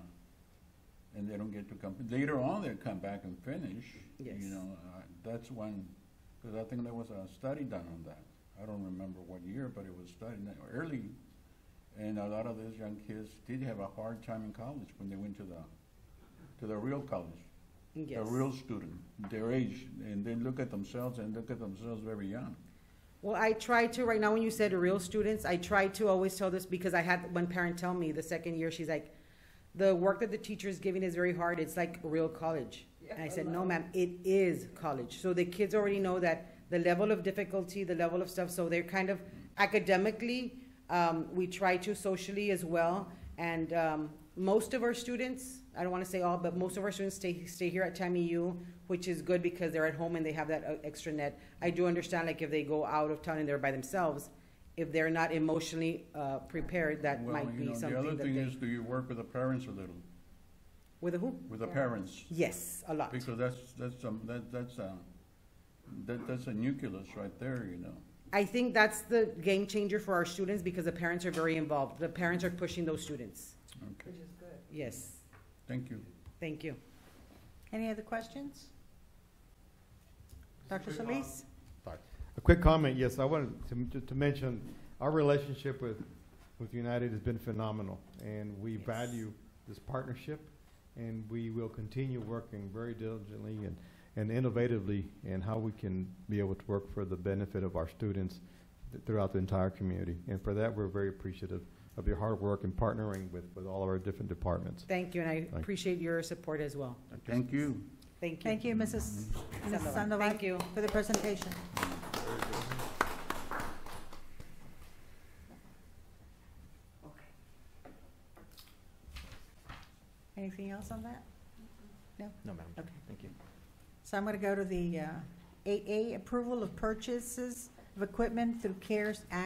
and they don't get to complete. Later on, they come back and finish. Yes. You know, uh, that's when, because I think there was a study done on that. I don't remember what year, but it was studied early. And a lot of these young kids did have a hard time in college when they went to the, to the real college. Yes. A real student, their age, and they look at themselves and look at themselves very young. Well, I try to, right now when you said real students, I try to always tell this because I had one parent tell me the second year, she's like, the work that the teacher is giving is very hard. It's like real college. And I said, no, ma'am, it is college. So the kids already know that the level of difficulty, the level of stuff, so they're kind of academically, um, we try to socially as well. And um, most of our students, I don't want to say all, but most of our students stay stay here at T A M I U, which is good because they're at home and they have that uh, extra net. I do understand, like, if they go out of town and they're by themselves, if they're not emotionally uh, prepared, that Well, might you be know, something the other that thing they... is, do you work with the parents a little? With the who? With the parents? Yes, a lot. Because that's, that's, um, that, that's, uh, that, that's a nucleus right there, you know. I think that's the game changer for our students because the parents are very involved. The parents are pushing those students. Okay. Which is good. Yes. Thank you. Thank you. Any other questions? Doctor Solis? A quick comment, yes, I wanted to, to, to mention, our relationship with, with United has been phenomenal, and we Yes. value this partnership, and we will continue working very diligently and, and innovatively in how we can be able to work for the benefit of our students th- throughout the entire community. And for that, we're very appreciative of your hard work and partnering with, with all of our different departments. Thank you, and I Thank you. appreciate your support as well. Thank you. Thank you. Thank you, Missus Missus Sandoval. Thank you. For the presentation. Anything else on that? No? No, Madam Chair. Okay. Thank you. So I'm going to go to the uh, eight A, approval of purchases of equipment through CARES Act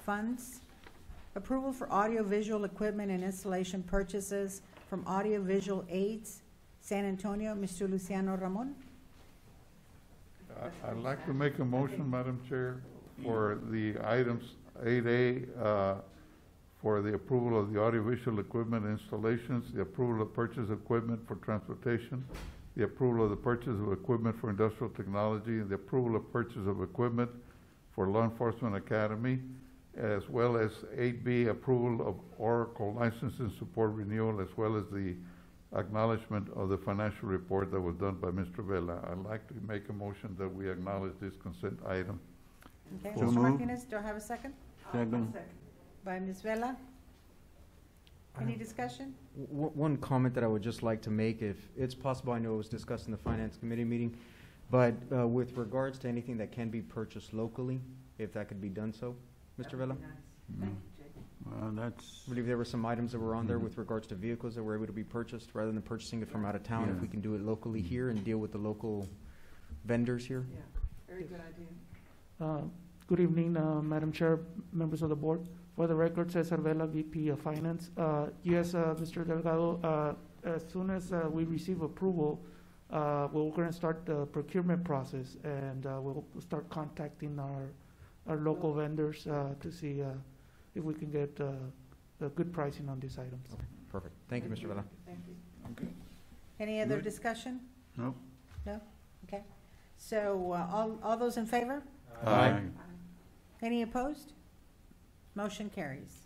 funds. Approval for audiovisual equipment and installation purchases from Audiovisual Aids, San Antonio, Mister Luciano Ramon. I- I'd like to make a motion, Madam Chair, for the items eight A, uh, for the approval of the audiovisual equipment installations, the approval of purchase equipment for transportation, the approval of the purchase of equipment for industrial technology, and the approval of purchase of equipment for Law Enforcement Academy, as well as eight B, approval of Oracle license and support renewal, as well as the acknowledgement of the financial report that was done by Mister Vela. I'd like to make a motion that we acknowledge this consent item. Okay, So Mister moved. Martinez, do I have a second? Second. By Miz Vela. Any discussion? W- One comment that I would just like to make, if it's possible, I know it was discussed in the Finance Committee meeting, but uh, with regards to anything that can be purchased locally, if that could be done so, Mister Vela? Mm. Well, that's, I believe there were some items that were on there Mhm. with regards to vehicles that were able to be purchased, rather than purchasing it from out of town, if Yeah. we can do it locally here and deal with the local vendors here. Very good idea. Uh, Good evening, uh, Madam Chair, members of the board. For the record, Cesar Vela, V P of Finance. Uh, Yes, uh, Mister Delgado, uh, as soon as uh, we receive approval, uh, we're going to start the procurement process, and uh, we'll start contacting our, our local vendors uh, to see uh, if we can get uh, a good pricing on these items. Perfect. Thank you, Mister Vela. Thank you. Any other Good. discussion? no? No? Okay. So, uh, all, all those in favor? Aye. Any opposed? Motion carries.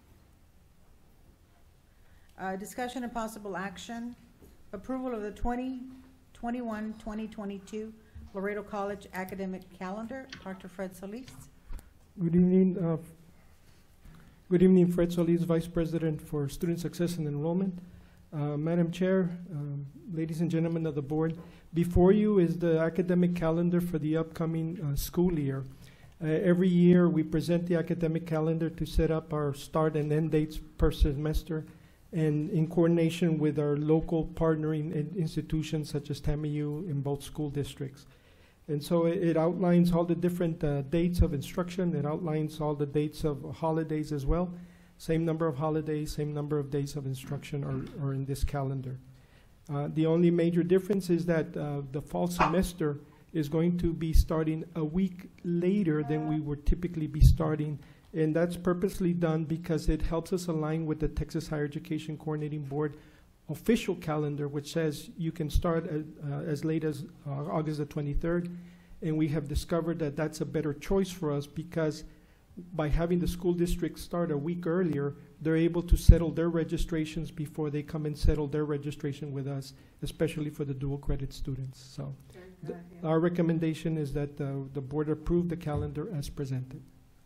Uh, discussion and possible action, approval of the twenty twenty-one twenty twenty-two Laredo College academic calendar. Doctor Fred Solis. Good evening. uh, Good evening, Fred Solis, Vice President for Student Success and Enrollment. Uh, Madam Chair, um, ladies and gentlemen of the board, before you is the academic calendar for the upcoming uh, school year. Uh, Every year, we present the academic calendar to set up our start and end dates per semester, and in coordination with our local partnering in- institutions such as TAMIU in both school districts. And so it it outlines all the different uh, dates of instruction. It outlines all the dates of holidays as well. Same number of holidays, same number of days of instruction are, are in this calendar. Uh, the only major difference is that uh, the fall semester is going to be starting a week later than we would typically be starting. And that's purposely done because it helps us align with the Texas Higher Education Coordinating Board official calendar, which says you can start at, uh, as late as uh, August the twenty-third. And we have discovered that that's a better choice for us because by having the school district start a week earlier, they're able to settle their registrations before they come and settle their registration with us, especially for the dual credit students. So th- our recommendation is that uh, the board approve the calendar as presented.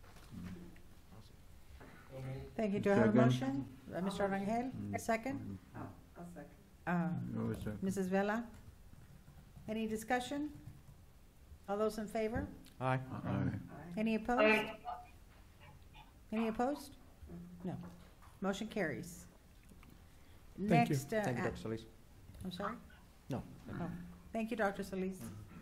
Thank you. Do I have a Second. motion? Uh, Mister Rangel, a second? Uh, No, it's a- Missus Vela? Any discussion? All those in favor? Aye. Aye. Any opposed? Any opposed? No. Motion carries. Thank you. Next, uh, Thank you, a- Doctor Solis. I'm sorry? No. Oh, thank you, Doctor Solis.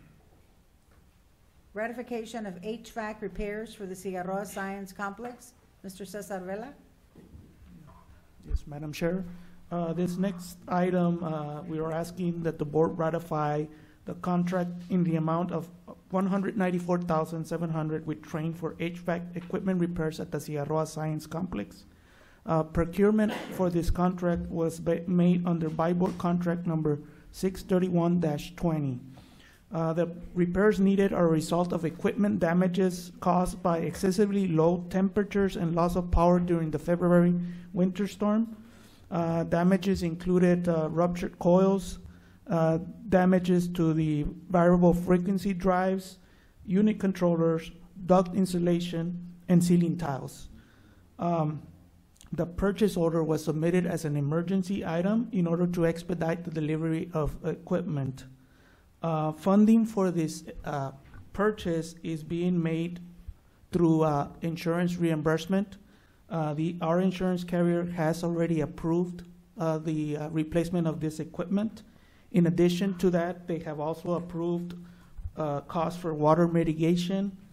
Ratification of H V A C repairs for the Cigarroa Science Complex. Mister Cesar Vela? Yes, Madam Chair. Uh, This next item, uh, we are asking that the board ratify the contract in the amount of one hundred ninety-four thousand seven hundred with Train for H V A C equipment repairs at the Cigarroa Science Complex. Uh, Procurement for this contract was ba- made under by board contract number six thirty-one twenty. Uh, The repairs needed are a result of equipment damages caused by excessively low temperatures and loss of power during the February winter storm. Uh, Damages included uh, ruptured coils, uh, damages to the variable frequency drives, unit controllers, duct insulation, and ceiling tiles. Um, The purchase order was submitted as an emergency item in order to expedite the delivery of equipment. Uh, Funding for this uh, purchase is being made through uh, insurance reimbursement. Uh, The, our insurance carrier has already approved uh, the uh, replacement of this equipment. In addition to that, they have also approved uh, costs for water mitigation,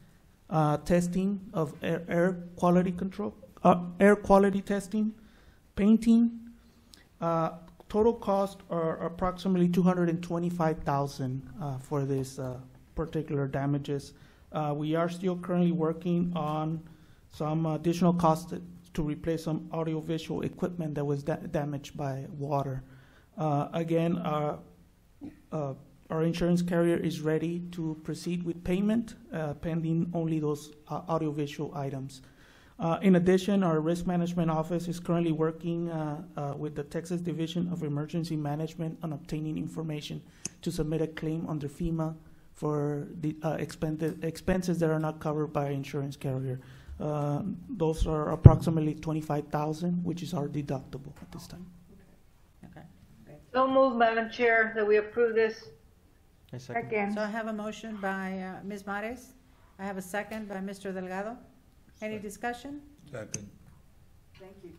uh, testing of air, air quality control, uh, air quality testing, painting. Uh, total cost are approximately two hundred twenty-five thousand dollars uh, for this uh, particular damages. Uh, we are still currently working on some additional costs to replace some audiovisual equipment that was da damaged by water. Uh, again, our, uh, our insurance carrier is ready to proceed with payment, uh, pending only those uh, audiovisual items. Uh, in addition, our risk management office is currently working uh, uh, with the Texas Division of Emergency Management on obtaining information to submit a claim under FEMA for the uh, expenses that are not covered by our insurance carrier. Uh, those are approximately twenty-five thousand dollars, which is our deductible at this time. Okay. So moved, Madam Chair, that we approve this. I second. Again. So I have a motion by uh, Miz Mares. I have a second by Mister Delgado. Any discussion? Second. Thank you.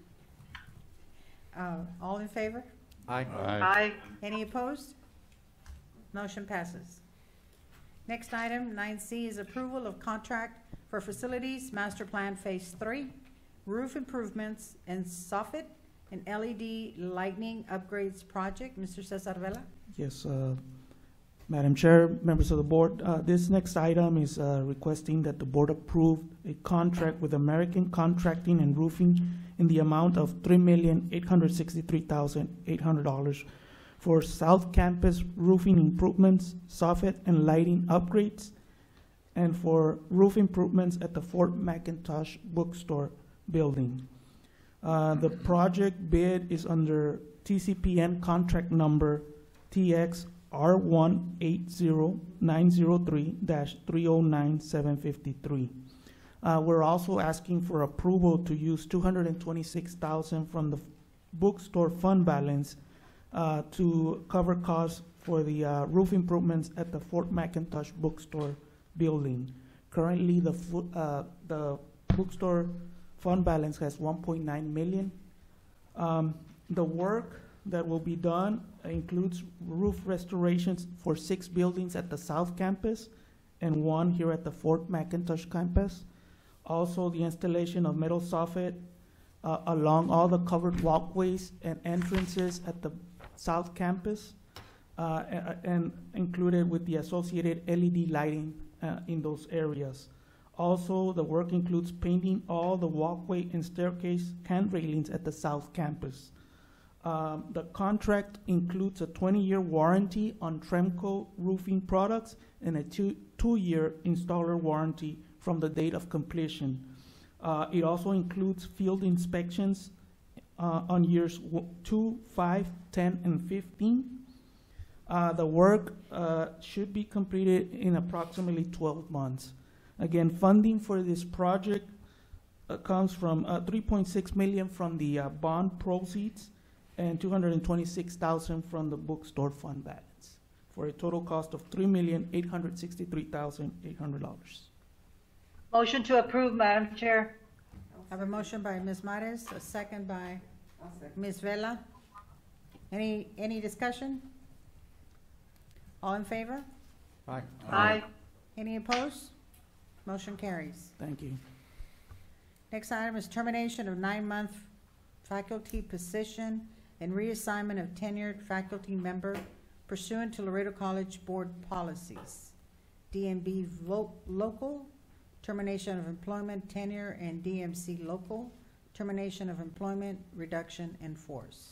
Uh, all in favor? Aye. Aye. Any opposed? Motion passes. Next item, nine C, is approval of contract for facilities master plan phase three, roof improvements and soffit and L E D lighting upgrades project. Mister Cesar Vela? Yes, uh, Madam Chair, members of the board, uh, this next item is uh, requesting that the board approve a contract with American Contracting and Roofing in the amount of three million eight hundred sixty-three thousand eight hundred dollars for South Campus roofing improvements, soffit and lighting upgrades, and for roof improvements at the Fort McIntosh Bookstore building. Uh, the project bid is under T C P N contract number T X R one eight zero nine zero three dash three oh nine seven five-three. Uh, we're also asking for approval to use two hundred twenty-six thousand dollars from the bookstore fund balance uh, to cover costs for the uh, roof improvements at the Fort McIntosh Bookstore building. Currently, the, uh, the bookstore fund balance has one point nine million dollars. Um, the work that will be done includes roof restorations for six buildings at the South Campus and one here at the Fort McIntosh campus. Also, the installation of metal soffit uh, along all the covered walkways and entrances at the South Campus, uh, and, and included with the associated L E D lighting uh, in those areas. Also, the work includes painting all the walkway and staircase hand railings at the South Campus. Um, the contract includes a twenty-year warranty on Tremco roofing products and a two, two-year installer warranty from the date of completion. Uh, it also includes field inspections uh, on years two, five, ten, and fifteen. Uh, the work uh, should be completed in approximately twelve months. Again, funding for this project uh, comes from uh, three point six million dollars from the uh, bond proceeds and two hundred twenty-six thousand dollars from the bookstore fund balance, for a total cost of three million eight hundred sixty-three thousand eight hundred dollars. Motion to approve, Madam Chair. I have a motion by Miz Mares, a second by Miz Vela. Any, any discussion? All in favor? Aye. Aye. Any opposed? Motion carries. Thank you. Next item is termination of nine-month faculty position and reassignment of tenured faculty member pursuant to Laredo College Board policies. D M B vo- local, termination of employment, tenure, and D M C local, termination of employment, reduction in force.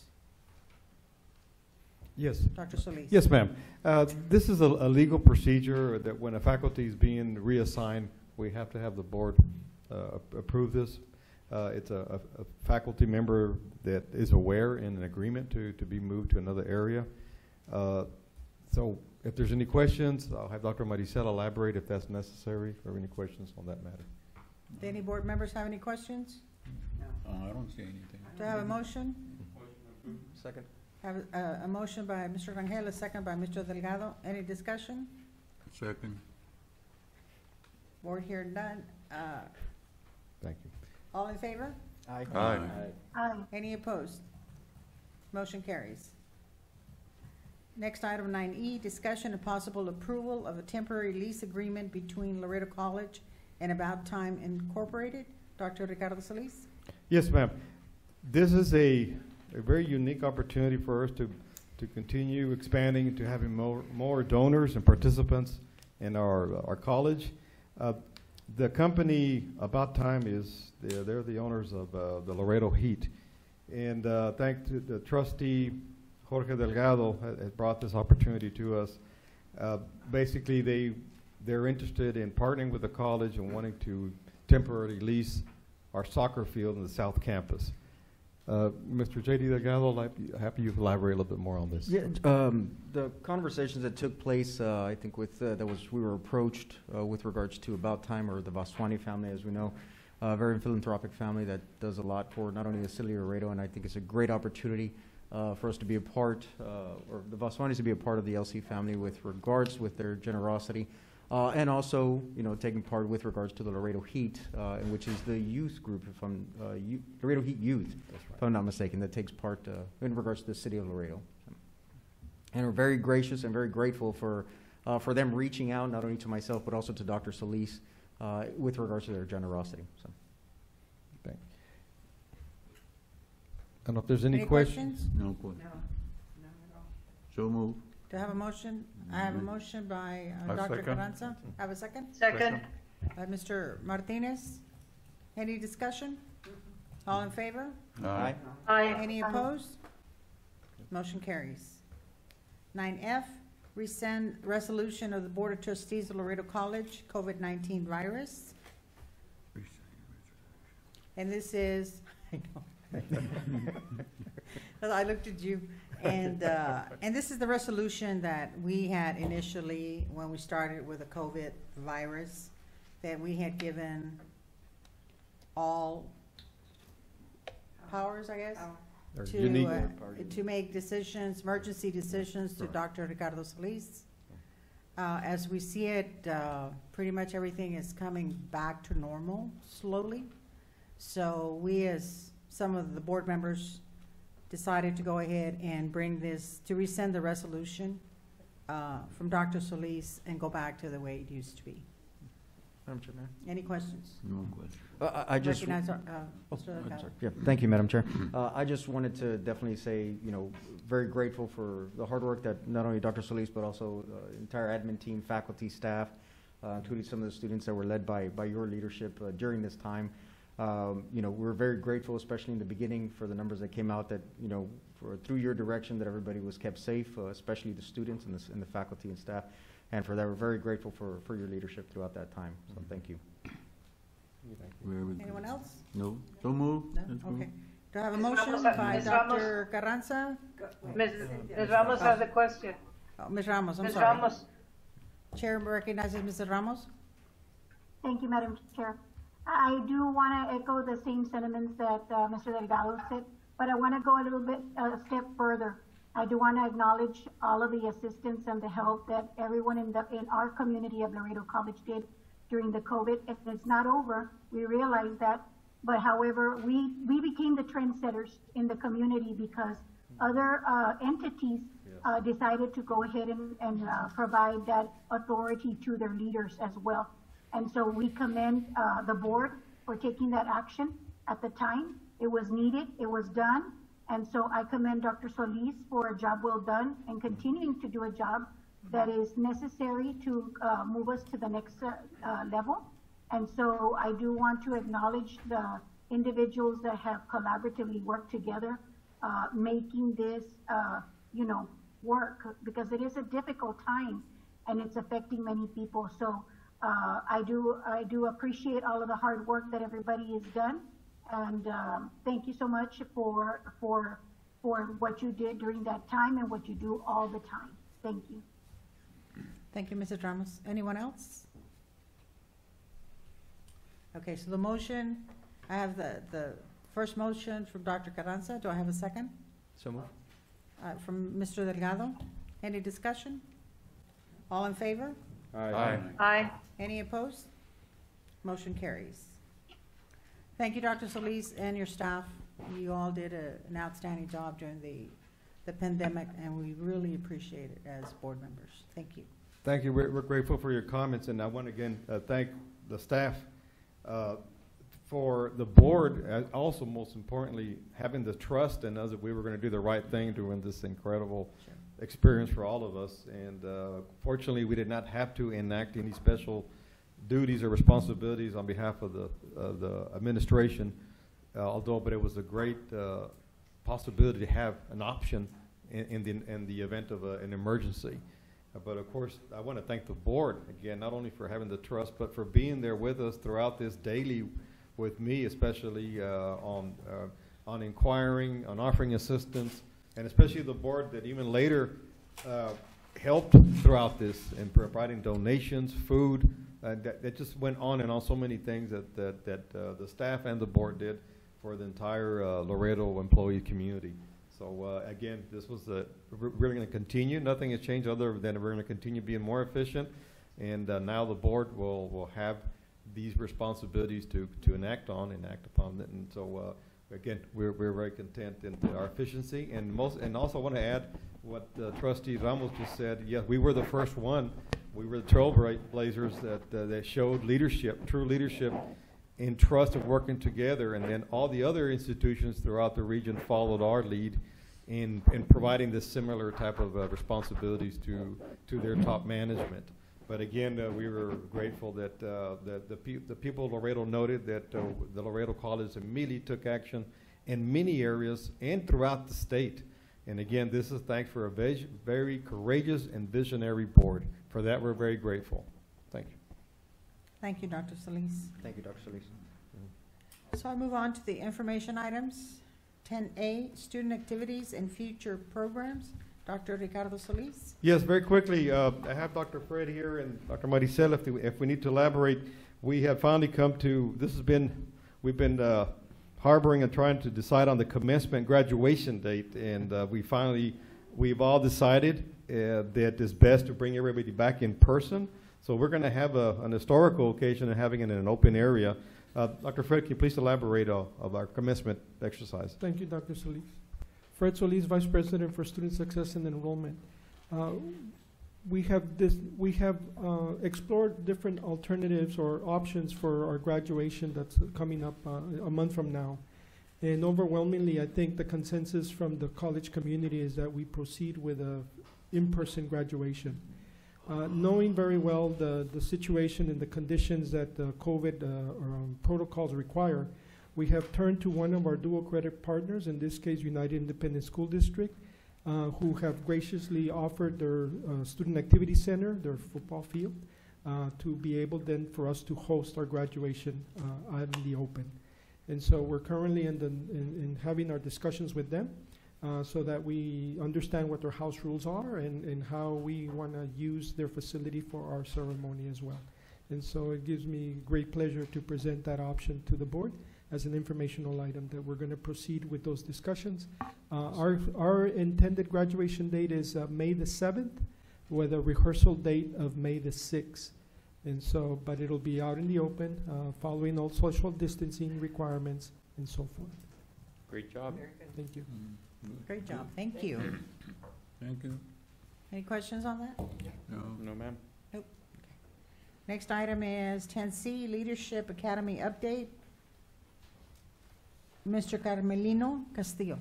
Yes. Doctor Solis. Yes, ma'am. Uh, this is a, a legal procedure that when a faculty is being reassigned, we have to have the board uh, approve this. Uh, it's a, a, a faculty member that is aware in an agreement to, to be moved to another area. Uh, so if there's any questions, I'll have Doctor Maricela elaborate if that's necessary, or any questions on that matter. Do any board members have any questions? Uh, I don't see anything. Do I have a motion? Second. I have a, a motion by Mister Rangel, a second by Mister Delgado. Any discussion? Second. Board here none. Uh, Thank you. all in favor? Aye. Aye. Aye. Any opposed? Motion carries. Next item nine E, discussion and possible approval of a temporary lease agreement between Laredo College and About Time Incorporated. Doctor Ricardo Solis. Yes, ma'am. This is a, a very unique opportunity for us to, to continue expanding, to having more, more donors and participants in our, our college. Uh, the company About Time is, they're, they're the owners of uh, the Laredo Heat. And uh, thank to the trustee, Jorge Delgado, has, has brought this opportunity to us. Uh, basically, they, they're interested in partnering with the college and wanting to temporarily lease our soccer field in the South Campus. Uh, Mister J D Delgado, I'd be happy you elaborate a little bit more on this. Yeah, um, the conversations that took place, uh, I think with, uh, that was, we were approached uh, with regards to About Time, or the Vaswani family, as we know, a very philanthropic family that does a lot for not only the city of Laredo, and I think it's a great opportunity uh, for us to be a part, uh, or the Vaswanis to be a part of the L C family with regards with their generosity. Uh, and also, you know, taking part with regards to the Laredo Heat, uh, and which is the youth group, if I'm, uh, you, Laredo Heat Youth, right. if I'm not mistaken, that takes part uh, in regards to the city of Laredo. And we're very gracious and very grateful for, uh, for them reaching out, not only to myself, but also to Doctor Solis, uh, with regards to their generosity. So, thank you. I don't know if there's any, Any questions. questions? No question. No, none at all. So move. Do I have a motion? I have a motion by uh, I Doctor second. Carranza. Have a second? Second. By Mister Martinez. Any discussion? All in favor? Aye. Aye. Any opposed? Motion carries. Nine F, rescind resolution of the Board of Trustees of Laredo College, COVID nineteen virus. And this is, I know. I looked at you, and, uh, and this is the resolution that we had initially, when we started with the COVID virus, that we had given all powers, I guess, Or to, unique- uh, to make decisions, emergency decisions to Doctor Ricardo Solis. Uh, as we see it, uh, pretty much everything is coming back to normal slowly. So we, as some of the board members, decided to go ahead and bring this, to rescind the resolution uh, from Doctor Solis and go back to the way it used to be. Madam Chair, Mayor? Any questions? No question. Uh, I I just. Recognize, our, uh, Oh, Mister I'm Delgado. sorry. Yeah, thank you, Madam Chair. Uh, I just wanted to definitely say, you know, very grateful for the hard work that not only Doctor Solis, but also the entire admin team, faculty, staff, uh, including some of the students that were led by, by your leadership uh, during this time. Um, you know, we're very grateful, especially in the beginning, for the numbers that came out that, you know, for, through your direction, that everybody was kept safe, uh, especially the students and the, and the faculty and staff. And for that, we're very grateful for, for your leadership throughout that time. So thank you. Very good. Anyone else? No. So move. No? Let's move. Okay. Do I have a Ms. motion Ramos, by Ms. Doctor Carranza? Miz Miz Ramos has a question. Oh, Miz Ramos, I'm Miz sorry. Ramos. Chair recognizes Mister Ramos. Thank you, Madam Chair. I do want to echo the same sentiments that uh, Mister Delgado said, but I want to go a little bit, a step further. I do want to acknowledge all of the assistance and the help that everyone in the in our community of Laredo College did during the COVID. If it's not over, we realize that. But however, we, we became the trendsetters in the community because other uh, entities uh, decided to go ahead and, and uh, provide that authority to their leaders as well. And so we commend uh, the board for taking that action at the time. It was needed, it was done. And so I commend Doctor Solis for a job well done and continuing to do a job that is necessary to uh, move us to the next uh, uh, level. And so I do want to acknowledge the individuals that have collaboratively worked together, uh, making this, uh, you know, work, because it is a difficult time and it's affecting many people. So uh, I do I do appreciate all of the hard work that everybody has done, and um, thank you so much for for for what you did during that time and what you do all the time. Thank you. Thank you, Missus Ramos. Anyone else? Okay, so the motion, I have the, the first motion from Doctor Carranza. Do I have a second? So move. Uh, from Mister Delgado. Any discussion? All in favor? Aye. Aye. Any opposed? Motion carries. Thank you, Doctor Solis, and your staff. You all did a, an outstanding job during the, the pandemic, and we really appreciate it as board members. Thank you. Thank you. We're, we're grateful for your comments, and I want to again uh, thank the staff, uh, for the board, uh, also most importantly, having the trust in us that we were going to do the right thing during this incredible sure. experience for all of us. And uh, fortunately, we did not have to enact any special duties or responsibilities on behalf of the, uh, the administration, uh, although, but it was a great uh, possibility to have an option in, in, the, in the event of a, an emergency. Uh, but of course, I want to thank the board, again, not only for having the trust, but for being there with us throughout this daily, with me especially, uh, on, uh, on inquiring, on offering assistance, and especially the board that even later uh, helped throughout this in providing donations, food, uh, that, that just went on and on, so many things that, that, that uh, the staff and the board did for the entire uh, Laredo employee community. So uh, again, this was a, we're really going to continue. Nothing has changed other than we're going to continue being more efficient, and uh, now the board will, will have these responsibilities to, to enact on and act upon it. And so uh, again, we're, we're very content in our efficiency, and most, and also want to add what uh, Trustee Ramos just said. Yes, we were the first one. We were the trailblazers that, uh, that showed leadership, true leadership, in trust of working together, and then all the other institutions throughout the region followed our lead in, in providing this similar type of uh, responsibilities to, to their top management. But again, uh, we were grateful that, uh, that the, pe the people of Laredo noted that uh, the Laredo College immediately took action in many areas and throughout the state. And again, this is thanks for a very, very courageous and visionary board. For that, we're very grateful. Thank you. Thank you, Doctor Solis. Thank you, Doctor Solis. Mm-hmm. So I move on to the information items. ten A, student activities and future programs. Doctor Ricardo Solis. Yes, very quickly, uh, I have Doctor Fred here and Doctor Maricela. If, if we need to elaborate, we have finally come to, this has been, we've been uh, harboring and trying to decide on the commencement graduation date, and uh, we finally, we've all decided uh, that it's best to bring everybody back in person. So we're going to have a, an historical occasion of having it in an open area. Uh, Doctor Fred, can you please elaborate on of our commencement exercise? Thank you, Doctor Solis. Fred Solis, Vice President for Student Success and Enrollment. Uh, we have this. We have uh, explored different alternatives or options for our graduation that's coming up uh, a month from now, and overwhelmingly, I think the consensus from the college community is that we proceed with a in-person graduation. Uh, knowing very well the, the situation and the conditions that the COVID uh, um, protocols require, we have turned to one of our dual credit partners, in this case United Independent School District, uh, who have graciously offered their uh, student activity center, their football field, uh, to be able then for us to host our graduation uh, out in the open. And so we're currently in, the, in, in having our discussions with them, Uh, so that we understand what their house rules are and, and how we want to use their facility for our ceremony as well. And so it gives me great pleasure to present that option to the board as an informational item that we're going to proceed with those discussions. Uh, our, our intended graduation date is uh, May the seventh with a rehearsal date of May the sixth. And so, but it'll be out in the open, uh, following all social distancing requirements and so forth. Great job. Thank you. Mm. Great job. Thank you. Thank you. Any questions on that? No. No, ma'am. Nope. Okay. Next item is ten C, Leadership Academy Update. Mister Carmelino Castillo.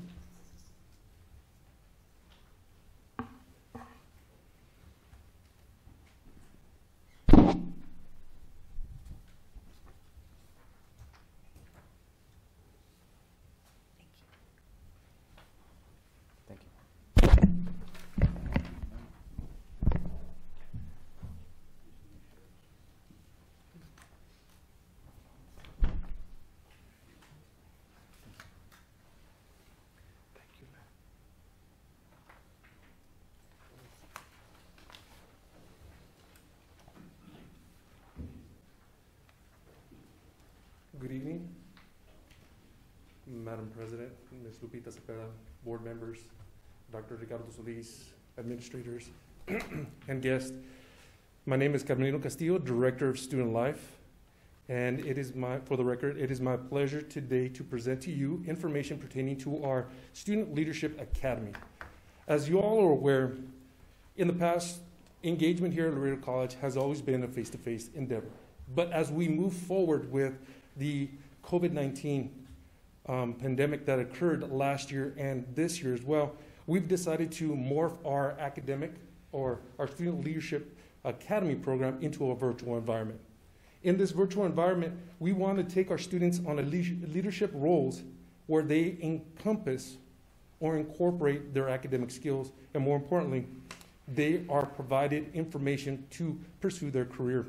Good evening, Madam President, Miz Lupita Cepeda, board members, Doctor Ricardo Solis, administrators, and guests. My name is Carmelino Castillo, Director of Student Life, and it is my, for the record, it is my pleasure today to present to you information pertaining to our Student Leadership Academy. As you all are aware, in the past, engagement here at Laredo College has always been a face-to-face endeavor. But as we move forward with the COVID nineteen um, pandemic that occurred last year and this year as well, we've decided to morph our academic or our Student Leadership Academy program into a virtual environment. In this virtual environment, we want to take our students on a leadership roles where they encompass or incorporate their academic skills, and more importantly, they are provided information to pursue their career.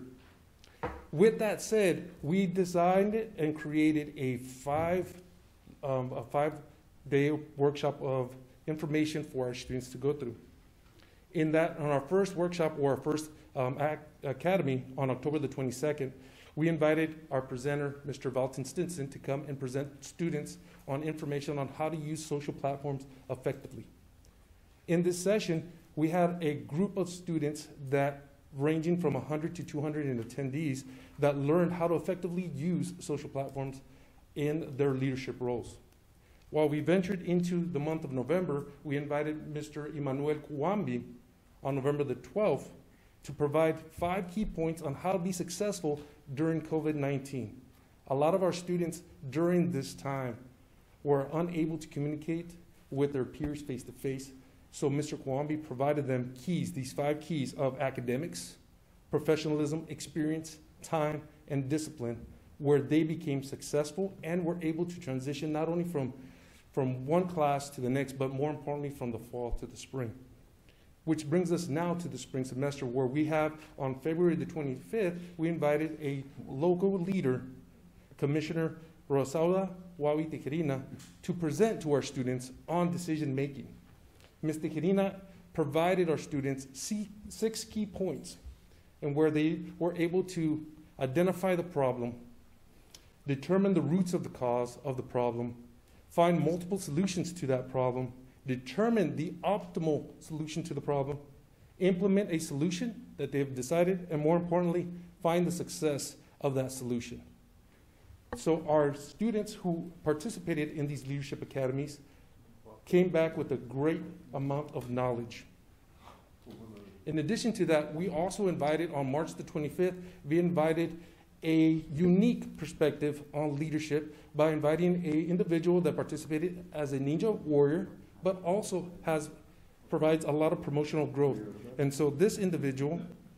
With that said, we designed and created a five, um, a five-day workshop of information for our students to go through. In that, on our first workshop or our first um, ac academy on October the twenty-second, we invited our presenter, Mister Valton Stinson, to come and present students on information on how to use social platforms effectively. In this session, we had a group of students that ranging from one hundred to two hundred attendees that learned how to effectively use social platforms in their leadership roles. While we ventured into the month of November, we invited Mister Emmanuel Kuwambi on November the twelfth to provide five key points on how to be successful during COVID nineteen. A lot of our students during this time were unable to communicate with their peers face-to-face, so Mister Kuwambi provided them keys, these five keys of academics, professionalism, experience, time, and discipline, where they became successful and were able to transition not only from, from one class to the next, but more importantly from the fall to the spring. Which brings us now to the spring semester, where we have on February the twenty-fifth, we invited a local leader, Commissioner Rosaura Wawi Tejerina, to present to our students on decision making. Miz Tejerina provided our students six key points, and where they were able to identify the problem, determine the roots of the cause of the problem, find multiple solutions to that problem, determine the optimal solution to the problem, implement a solution that they've decided, and more importantly, find the success of that solution. So our students who participated in these leadership academies came back with a great amount of knowledge. In addition to that, we also invited, on March the twenty-fifth, we invited a unique perspective on leadership by inviting an individual that participated as a ninja warrior, but also has provides a lot of promotional growth. And so this individual,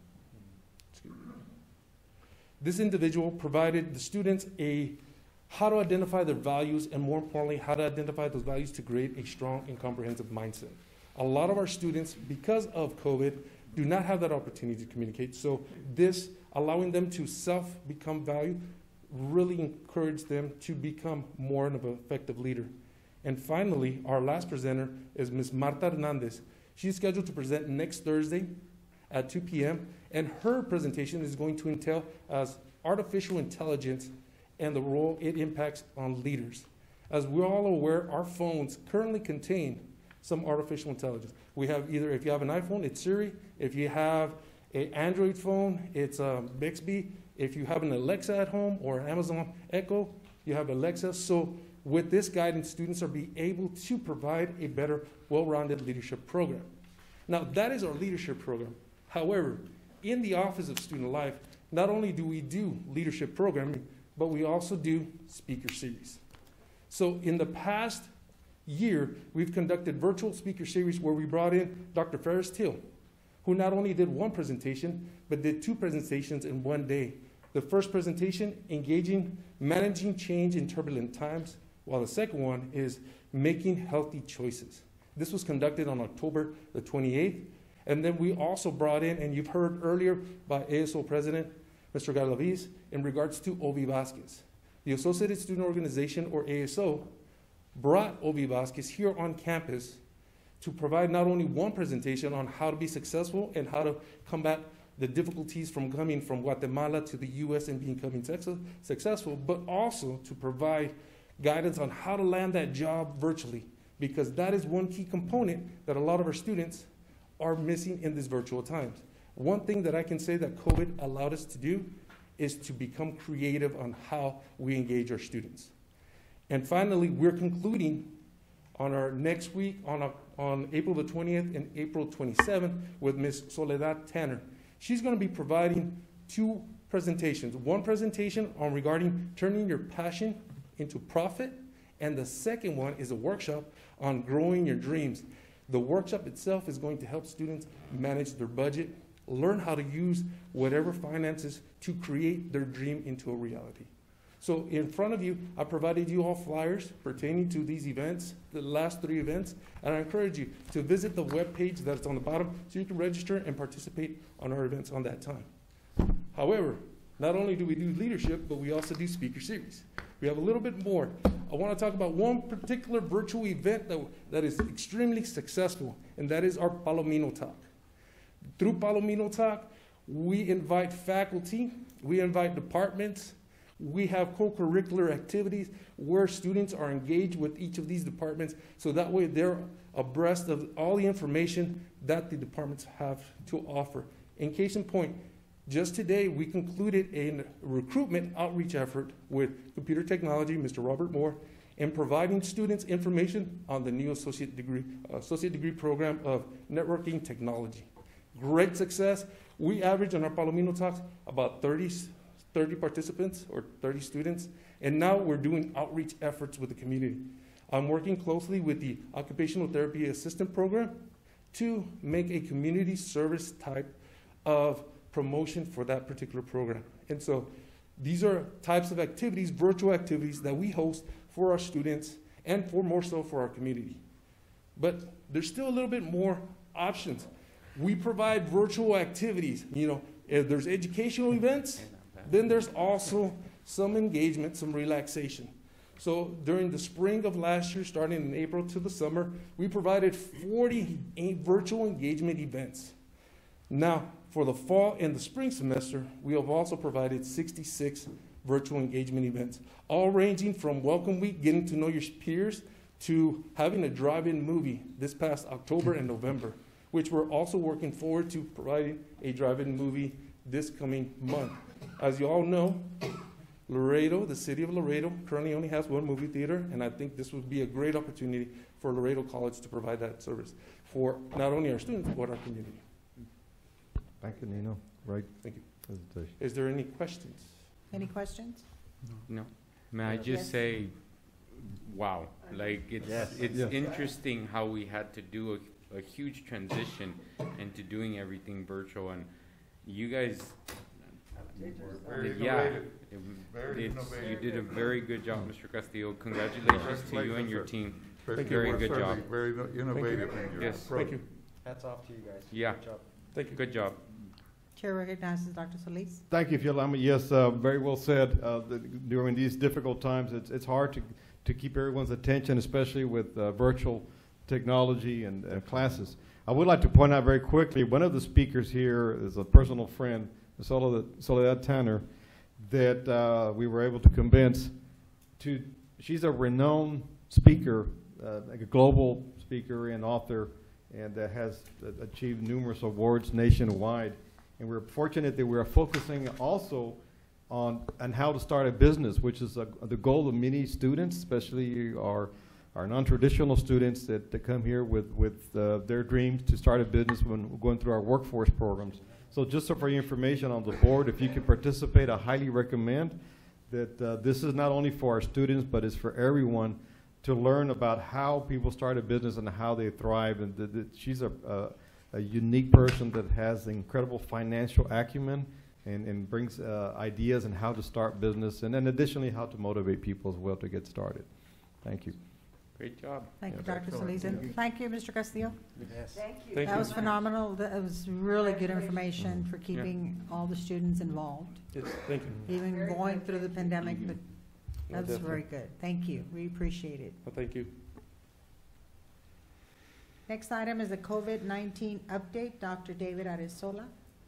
this individual provided the students a how to identify their values, and more importantly, how to identify those values to create a strong and comprehensive mindset. A lot of our students, because of COVID, do not have that opportunity to communicate. So this, allowing them to self-become value, really encouraged them to become more of an effective leader. And finally, our last presenter is Miz Marta Hernandez. She's scheduled to present next Thursday at two p m and her presentation is going to entail as artificial intelligence and the role it impacts on leaders. As we're all aware, our phones currently contain some artificial intelligence. We have either, if you have an iPhone, it's Siri. If you have an Android phone, it's um, Bixby. If you have an Alexa at home or an Amazon Echo, you have Alexa. So with this guidance, students are being able to provide a better, well-rounded leadership program. Now, that is our leadership program. However, in the Office of Student Life, not only do we do leadership programming, but we also do speaker series. So in the past year, we've conducted virtual speaker series where we brought in Doctor Ferris Till, who not only did one presentation, but did two presentations in one day. The first presentation, engaging, managing change in turbulent times, while the second one is making healthy choices. This was conducted on October the twenty-eighth. And then we also brought in, and you've heard earlier by A S O President, Mister Galaviz, in regards to Ovi Vasquez. The Associated Student Organization, or A S O, brought Ovi Vasquez here on campus to provide not only one presentation on how to be successful and how to combat the difficulties from coming from Guatemala to the U S and becoming successful, but also to provide guidance on how to land that job virtually, because that is one key component that a lot of our students are missing in these virtual times. One thing that I can say that COVID allowed us to do is to become creative on how we engage our students. And finally, we're concluding on our next week, on, a, on April the twentieth and April twenty-seventh, with Miz Soledad Tanner. She's going to be providing two presentations. One presentation on regarding turning your passion into profit, and the second one is a workshop on growing your dreams. The workshop itself is going to help students manage their budget, learn how to use whatever finances to create their dream into a reality. So in front of you, I provided you all flyers pertaining to these events, the last three events, and I encourage you to visit the webpage that's on the bottom so you can register and participate on our events on that time. However, not only do we do leadership, but we also do speaker series. We have a little bit more. I want to talk about one particular virtual event that, that is extremely successful, and that is our Palomino Talk. Through Palomino Talk, we invite faculty, we invite departments, we have co-curricular activities where students are engaged with each of these departments, so that way they're abreast of all the information that the departments have to offer. In case in point, just today we concluded a recruitment outreach effort with computer technology, Mister Robert Moore, in providing students information on the new associate degree, associate degree program of networking technology. Great success. We average on our Palomino Talks about thirty, thirty participants or thirty students, and now we're doing outreach efforts with the community. I'm working closely with the Occupational Therapy Assistant Program to make a community service type of promotion for that particular program. And so these are types of activities, virtual activities that we host for our students and for more so for our community. But there's still a little bit more options. We provide virtual activities. You know, if there's educational events, then there's also some engagement, some relaxation. So during the spring of last year, starting in April to the summer, we provided forty virtual engagement events. Now, for the fall and the spring semester, we have also provided sixty-six virtual engagement events, all ranging from Welcome Week, getting to know your peers, to having a drive-in movie this past October and November, which we're also working forward to providing a drive-in movie this coming month. As you all know, Laredo, the city of Laredo, currently only has one movie theater, and I think this would be a great opportunity for Laredo College to provide that service for not only our students, but our community. Thank you, Nino. Right. Thank you. Hesitation. Is there any questions? Any questions? No. May I just Yes. say, wow, like it's Yes. it's Yes. interesting how we had to do a, a huge transition into doing everything virtual, and you guys, Very did- yeah, innovative. it- Very it's, innovative. you did a very good job, Mister Castillo. Congratulations to you and your team. Thank you Very for good job. serving. Very no- innovative in your Yes. approach. Thank you. Hats off to you guys. Yeah. Good job. Thank you. Good job. Chair recognizes Doctor Solis. Thank you, if you allow me. Yes, uh, very well said. Uh, the, during these difficult times, it's, it's hard to, to keep everyone's attention, especially with uh, virtual technology and uh, classes. I would like to point out very quickly, one of the speakers here is a personal friend, Soledad, Soledad Tanner, that uh, we were able to convince to, she's a renowned speaker, uh, like a global speaker and author, and uh, has uh, achieved numerous awards nationwide. And we're fortunate that we're focusing also on, on how to start a business, which is a, the goal of many students, especially our, our non-traditional students that, that come here with, with uh, their dreams to start a business when we're going through our workforce programs. So just so for your information on the board, if you can participate, I highly recommend that uh, this is not only for our students, but it's for everyone to learn about how people start a business and how they thrive. And the, the, she's a, a a unique person that has incredible financial acumen and, and brings uh, ideas on how to start business, and then additionally how to motivate people as well to get started. Thank you. Great job. Thank you, Yeah. Doctor Solis. And thank you, Mister Castillo. Yes. Thank you. Thank That you. was phenomenal. That was really good information for keeping all the students involved, Yes, thank you. even Very going good. through the pandemic, but No, that's very good. Thank you. We appreciate it. Well, thank you. Next item is a COVID nineteen update. Doctor David Arezola.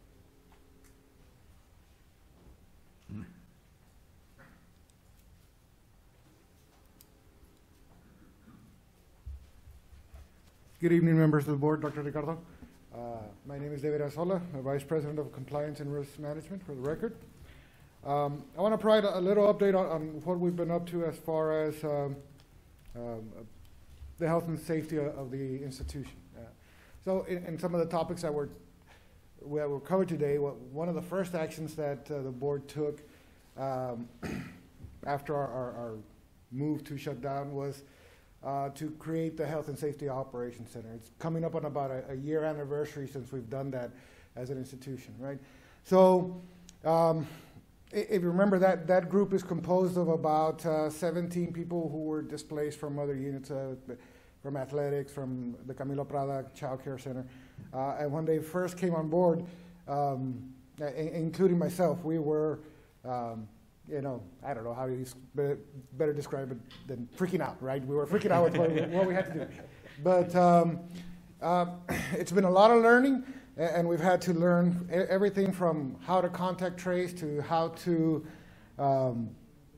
Good evening, members of the board, Doctor Ricardo. Uh, my name is David Azola, I'm Vice President of Compliance and Risk Management, for the record. Um, I want to provide a, a little update on, on what we've been up to as far as um, um, the health and safety of, of the institution. Uh, so in, in some of the topics that were we will cover today, what, one of the first actions that uh, the board took um, after our, our, our move to shut down was uh, to create the Health and Safety Operations Center. It's coming up on about a, a year anniversary since we've done that as an institution, right? So um, if you remember, that, that group is composed of about uh, seventeen people who were displaced from other units, uh, from athletics, from the Camilo Prada Child Care Center. Uh, and when they first came on board, um, in, including myself, we were, um, you know, I don't know how to better, better describe it than freaking out, right? We were freaking out with what, we, what we had to do. But um, uh, it's been a lot of learning, and we've had to learn everything from how to contact trace to how to, um,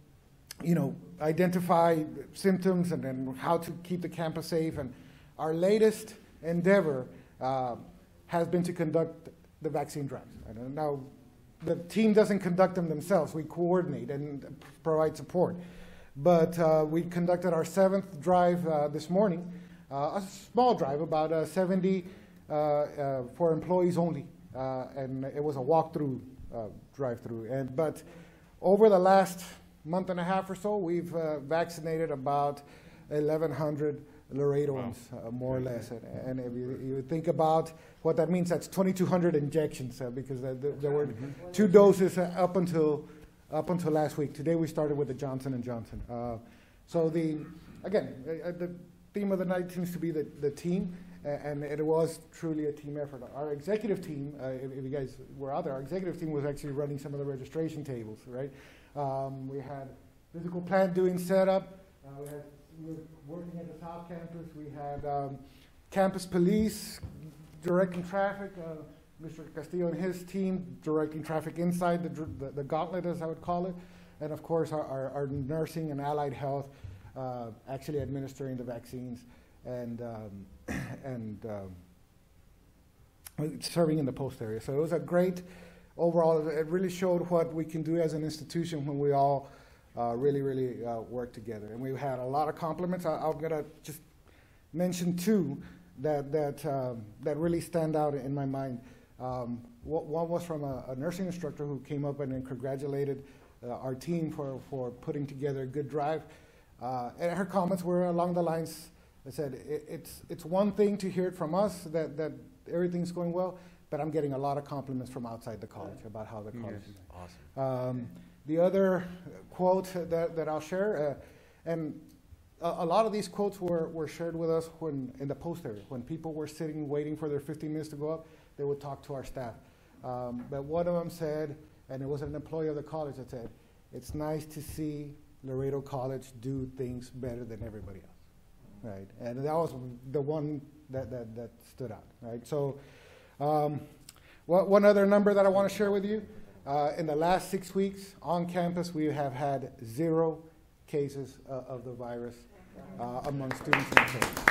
you know, identify symptoms and then how to keep the campus safe. And our latest endeavor uh, has been to conduct the vaccine drives. And now, the team doesn't conduct them themselves. We coordinate and provide support. But uh, we conducted our seventh drive uh, this morning, uh, a small drive, about uh, seventy uh, uh, for employees only. Uh, and it was a walk-through uh, drive-through. And but over the last month and a half or so, we've uh, vaccinated about eleven hundred Laredoans, wow. uh, more or less. And, and if you, you think about what that means, that's twenty-two hundred injections, uh, because the, the, there were mm-hmm. two doses uh, up until up until last week. Today we started with the Johnson and Johnson. Uh, so the again, uh, the theme of the night seems to be the, the team, uh, and it was truly a team effort. Our executive team, uh, if, if you guys were out there, our executive team was actually running some of the registration tables, right? Um, we had physical plant doing setup. Uh, we had we were working at the South Campus. We had um, campus police directing traffic. Uh, Mister Castillo and his team directing traffic inside the, the, the gauntlet, as I would call it. And of course, our, our, our nursing and allied health uh, actually administering the vaccines and, um, and um, serving in the post area. So it was a great overall, it really showed what we can do as an institution when we all uh, really, really uh, work together. And we had a lot of compliments. I, I'm going to just mention two that, that, um, that really stand out in my mind. Um, one was from a, a nursing instructor who came up and, and congratulated uh, our team for, for putting together a good drive. Uh, and her comments were along the lines, I said, it, it's, it's one thing to hear it from us that, that everything's going well, but I'm getting a lot of compliments from outside the college about how the college is doing. Awesome. Um, the other quote that, that I'll share, uh, and a, a lot of these quotes were, were shared with us when in the post area. When people were sitting waiting for their fifteen minutes to go up, they would talk to our staff. Um, but one of them said, and it was an employee of the college that said, it's nice to see Laredo College do things better than everybody else, right? And that was the one that, that, that stood out, right? So um, one other number that I want to share with you, uh, in the last six weeks on campus, we have had zero cases uh, of the virus uh, among students and employees.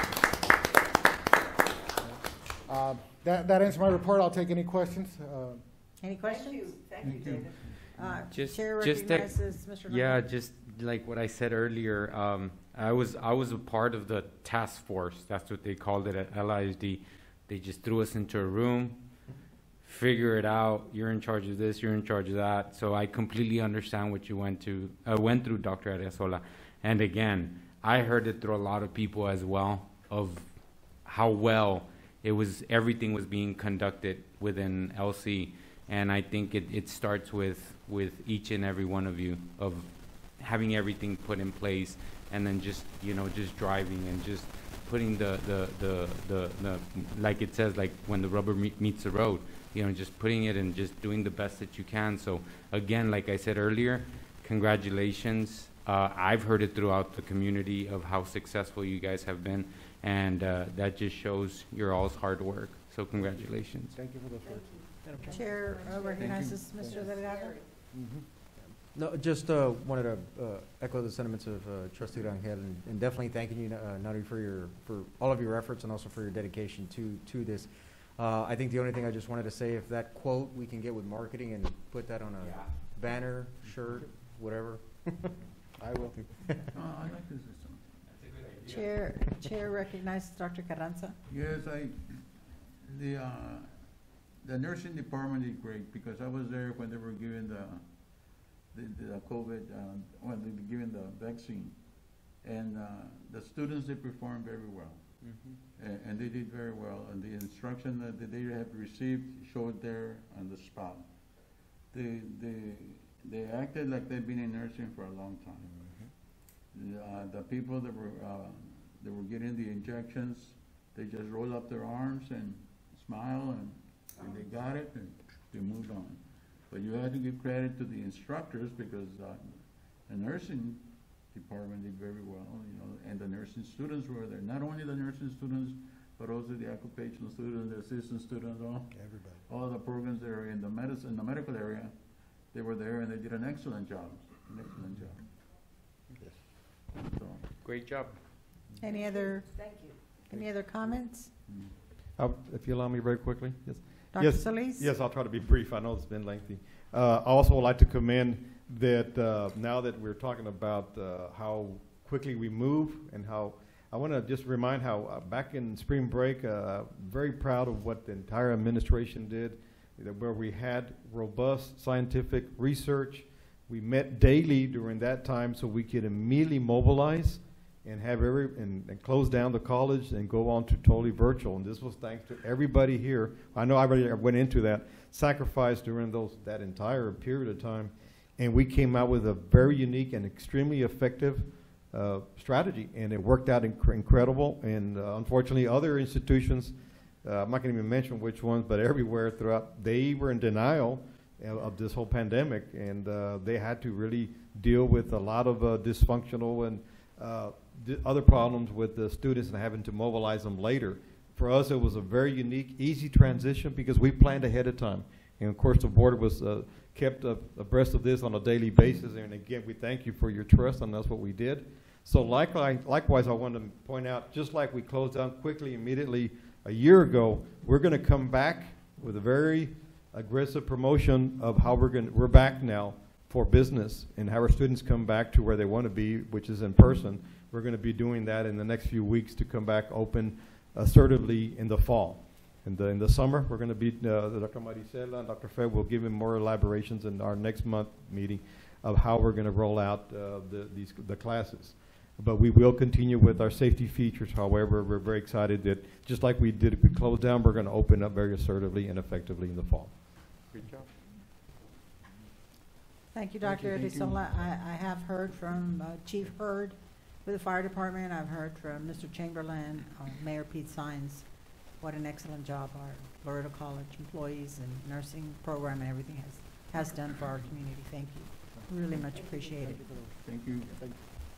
Uh, that, that ends my report. I'll take any questions. Uh, Any questions? Thank you, David. Uh, Just, Chair just that- recognizes Mister yeah, Navarro. just like what I said earlier. Um, I was I was a part of the task force. That's what they called it at L I S D. They just threw us into a room, figure it out. You're in charge of this. You're in charge of that. So I completely understand what you went to uh, went through, Doctor Arreazola. And again, I heard it through a lot of people as well of how well it was. Everything was being conducted within L C. And I think it, it starts with, with each and every one of you of having everything put in place, and then just, you know, just driving and just putting the, the, the, the, the like it says, like when the rubber meet, meets the road, you know, just putting it and just doing the best that you can. So again, like I said earlier, congratulations. Uh, I've heard it throughout the community of how successful you guys have been, and uh, that just shows your all's hard work. So congratulations. Thank you for those words. Chair uh, recognizes Mister Delgado. Mm-hmm. No, just uh, wanted to uh, echo the sentiments of uh, Trustee Rangel, and, and definitely thanking you, uh, not only for your for all of your efforts and also for your dedication to to this. Uh, I think the only thing I just wanted to say, if that quote we can get with marketing and put that on a yeah. banner, shirt, whatever. I will. Oh, I like this. Chair, Chair recognizes Doctor Carranza. Yes, I, the, uh, the nursing department did great, because I was there when they were giving the, the, the COVID, uh, when they were giving the vaccine. And, uh, the students, they performed very well. And, and they did very well, and the instruction that they have received showed there on the spot. They, they, they acted like they've been in nursing for a long time. The, uh, the people that were, uh, that were getting the injections, they just roll up their arms and smile, and, and they got it, and they moved on. But you have to give credit to the instructors, because, uh, the nursing department did very well, you know, and the nursing students were there. Not only the nursing students, but also the occupational students, the assistant students, all. Everybody. All the programs that are in the medicine, the medical area, they were there, and they did an excellent job, an excellent job. Yes. So, Great job. Any other? Thank you. Any other comments? Uh, If you allow me very quickly, yes. Doctor Yes, Solis? Yes, I'll try to be brief. I know it's been lengthy. Uh, I also would like to commend that uh, now that we're talking about uh, how quickly we move and how, I want to just remind how uh, back in spring break, uh, very proud of what the entire administration did, that where we had robust scientific research. We met daily during that time so we could immediately mobilize and have every, and, and close down the college and go on to totally virtual. And this was thanks to everybody here. I know I already went into that, sacrifice during those, that entire period of time. And we came out with a very unique and extremely effective uh, strategy, and it worked out inc incredible. And uh, unfortunately, other institutions, uh, I'm not going to even mention which ones, but everywhere throughout, they were in denial of, of this whole pandemic, and uh, they had to really deal with a lot of uh, dysfunctional and uh, other problems with the students and having to mobilize them later. For us, it was a very unique, easy transition because we planned ahead of time. And of course, the board was uh, kept uh, abreast of this on a daily basis. And again, we thank you for your trust, and that's what we did. So likewise, likewise, I want to point out, just like we closed down quickly, immediately a year ago, we're going to come back with a very aggressive promotion of how we're going. We're back now for business and how our students come back to where they want to be, which is in person. We're going to be doing that in the next few weeks to come back open assertively in the fall. In the, in the summer, we're going to be, uh, Doctor Maricela and Doctor Fed will give him more elaborations in our next month meeting of how we're going to roll out uh, the, these, the classes. But we will continue with our safety features. However, we're very excited that just like we did if we closed down, we're going to open up very assertively and effectively in the fall. Great job. Thank you, Doctor Arizola. I, I have heard from uh, Chief Hurd with the fire department. I've heard from Mister Chamberlain, uh, Mayor Pete Sines. What an excellent job our Laredo College employees and nursing program and everything has, has done for our community. Thank you. Really much appreciated. thank you. Thank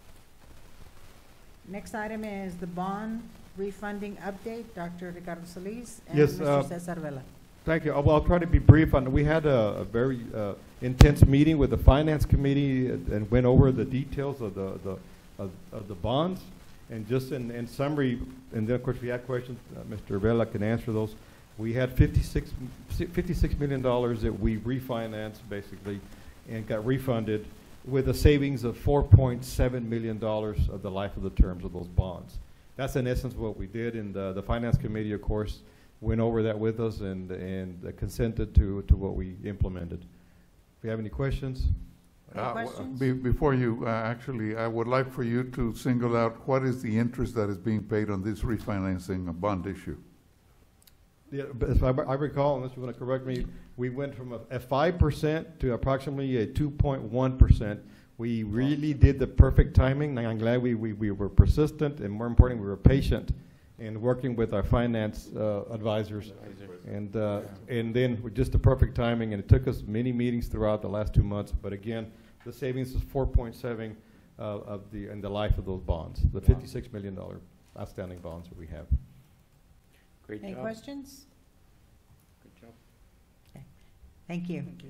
Next item is the bond refunding update. Doctor Ricardo Solis and Yes, Mister uh, Cesar Vela. Thank you. Well, I'll try to be brief. On, we had a, a very uh, intense meeting with the Finance Committee and, and went over the details of the, the, of, of the bonds. And just in, in summary, and then of course if you have questions, uh, Mister Vela can answer those. We had fifty-six million dollars that we refinanced basically and got refunded with a savings of four point seven million dollars of the life of the terms of those bonds. That's in essence what we did, and the, the Finance Committee, of course, went over that with us and, and uh, consented to, to what we implemented. If you have any questions? Uh, be, before you, uh, actually, I would like for you to single out what is the interest that is being paid on this refinancing a bond issue. Yeah, but if I, I recall, unless you want to correct me, we went from a, a five percent to approximately a two point one percent. We really did the perfect timing, and I'm glad we, we, we were persistent, and more importantly, we were patient in working with our finance uh, advisors. And, uh, and then with just the perfect timing, and it took us many meetings throughout the last two months, but again, the savings is four point seven uh, of the, in the life of those bonds, the fifty-six million dollars outstanding bonds that we have. Great Any job. questions? Good job. Okay. Thank you. Thank you.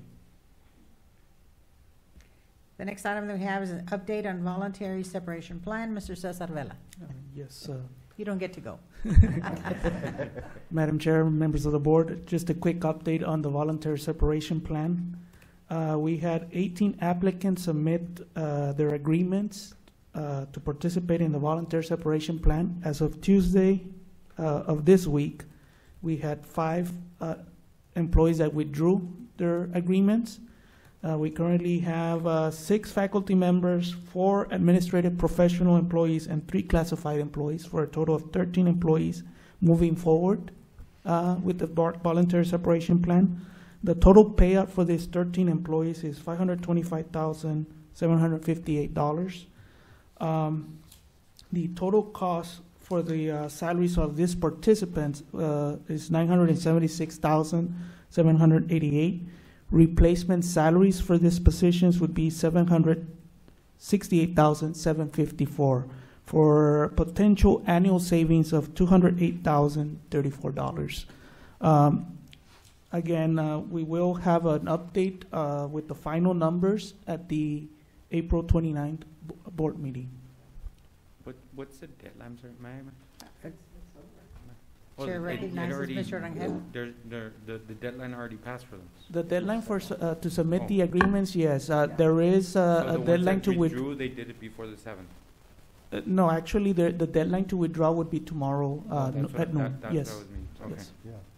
The next item that we have is an update on voluntary separation plan. Mister Cesar Vela. Uh, Yes. uh, You don't get to go. Madam Chair, members of the board, just a quick update on the voluntary separation plan. Uh, We had eighteen applicants submit uh, their agreements uh, to participate in the voluntary separation plan. As of Tuesday uh, of this week, we had five uh, employees that withdrew their agreements. Uh, we currently have uh, six faculty members, four administrative professional employees, and three classified employees, for a total of thirteen employees moving forward uh, with the bar- voluntary separation plan. The total payout for these thirteen employees is five hundred twenty-five thousand seven hundred fifty-eight dollars. Um, the total cost for the uh, salaries of these participants uh, is nine hundred seventy-six thousand seven hundred eighty-eight dollars. Replacement salaries for these positions would be seven hundred sixty-eight thousand seven hundred fifty-four dollars, for potential annual savings of two hundred eight thousand thirty-four dollars. Um, again, uh, we will have an update uh, with the final numbers at the April twenty-ninth b- board meeting. What, what's the deadline, sir? May I? Chair it- it recognizes already- Mister Rangel. There, there, the, the deadline already passed for them. The deadline for, s- uh, to submit Oh. the agreements, yes, uh, there is So uh, the a ones deadline that to withdraw. withdrew, they did it before the seventh. Uh, No, actually, the, the deadline to withdraw would be tomorrow Oh, uh, that's no- what- at noon, that- that's yes. what I was meaning. Okay. Yes.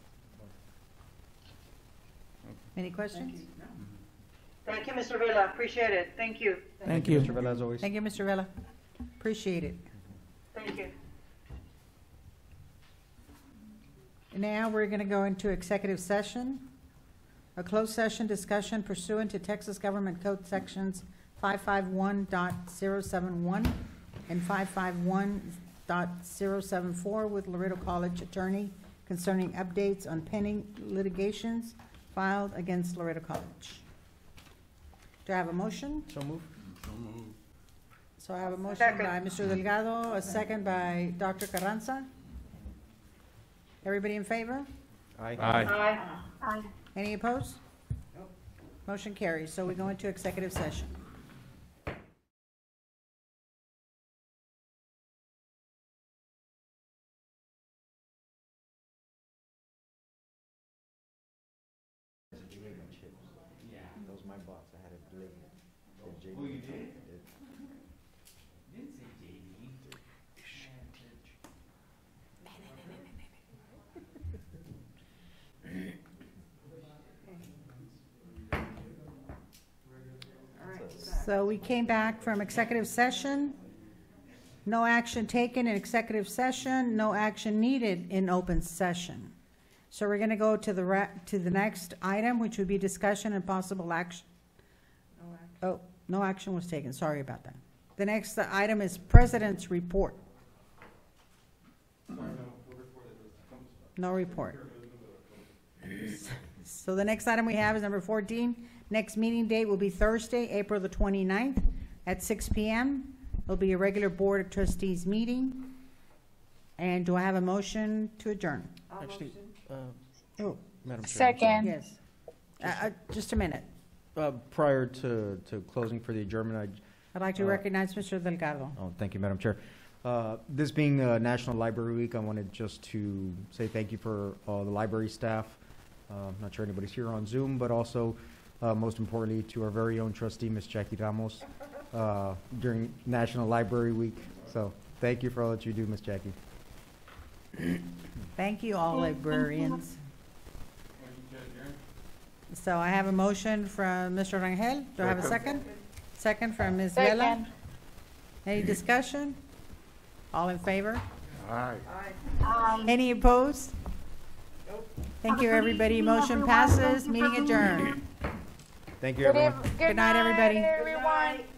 Any questions? Thank you, Mister Vela. Appreciate it. Thank you. Thank you. Mister Vela, as always. Thank you, Mister Vela. Appreciate it. Thank you. Now, we're going to go into executive session. A closed session discussion pursuant to Texas Government Code Sections five fifty-one point zero seven one and five fifty-one point zero seven four with Laredo College Attorney concerning updates on pending litigations filed against Laredo College. Do I have a motion? So move. So I have a motion Second. by Mister Delgado, a second by Doctor Carranza. Everybody in favor? Aye. Aye. Aye. Any opposed? Motion carries. So we go into executive session. That was my box. I had it delayed. Oh, you did? Didn't say J D. So we came back from executive session. No action taken in executive session, no action needed in open session. So we're going to go to the, ra- to the next item, which would be discussion and possible action. Oh, no action was taken. Sorry about that. The next item is President's Report. No report. So the next item we have is number fourteen. Next meeting date will be Thursday, April the twenty-ninth at six P M It'll be a regular Board of Trustees meeting. And do I have a motion to adjourn? Actually, uh, Oh, Madam Chair. Second. yes. Uh, uh, just a minute. Uh, prior to, to closing for the adjournment, I, I'd like to Uh, recognize Mister Delgado. oh, thank you, Madam Chair. Uh, This being uh, National Library Week, I wanted just to say thank you for all the library staff. Uh, I'm not sure anybody's here on Zoom, but also, uh, most importantly, to our very own trustee, Miz Jackie Ramos, uh, during National Library Week. So thank you for all that you do, Miz Jackie. Thank you, all librarians. So I have a motion from Mister Rangel. Do I have a second? Second from Miz Vela. Second. Any discussion? All in favor? Aye. Aye. Any opposed? Thank you, Have a good everybody. evening, Motion everyone. passes. Thank you for Meeting being adjourned. here. Thank you, Good, everyone. ev- Good night, everybody. everyone.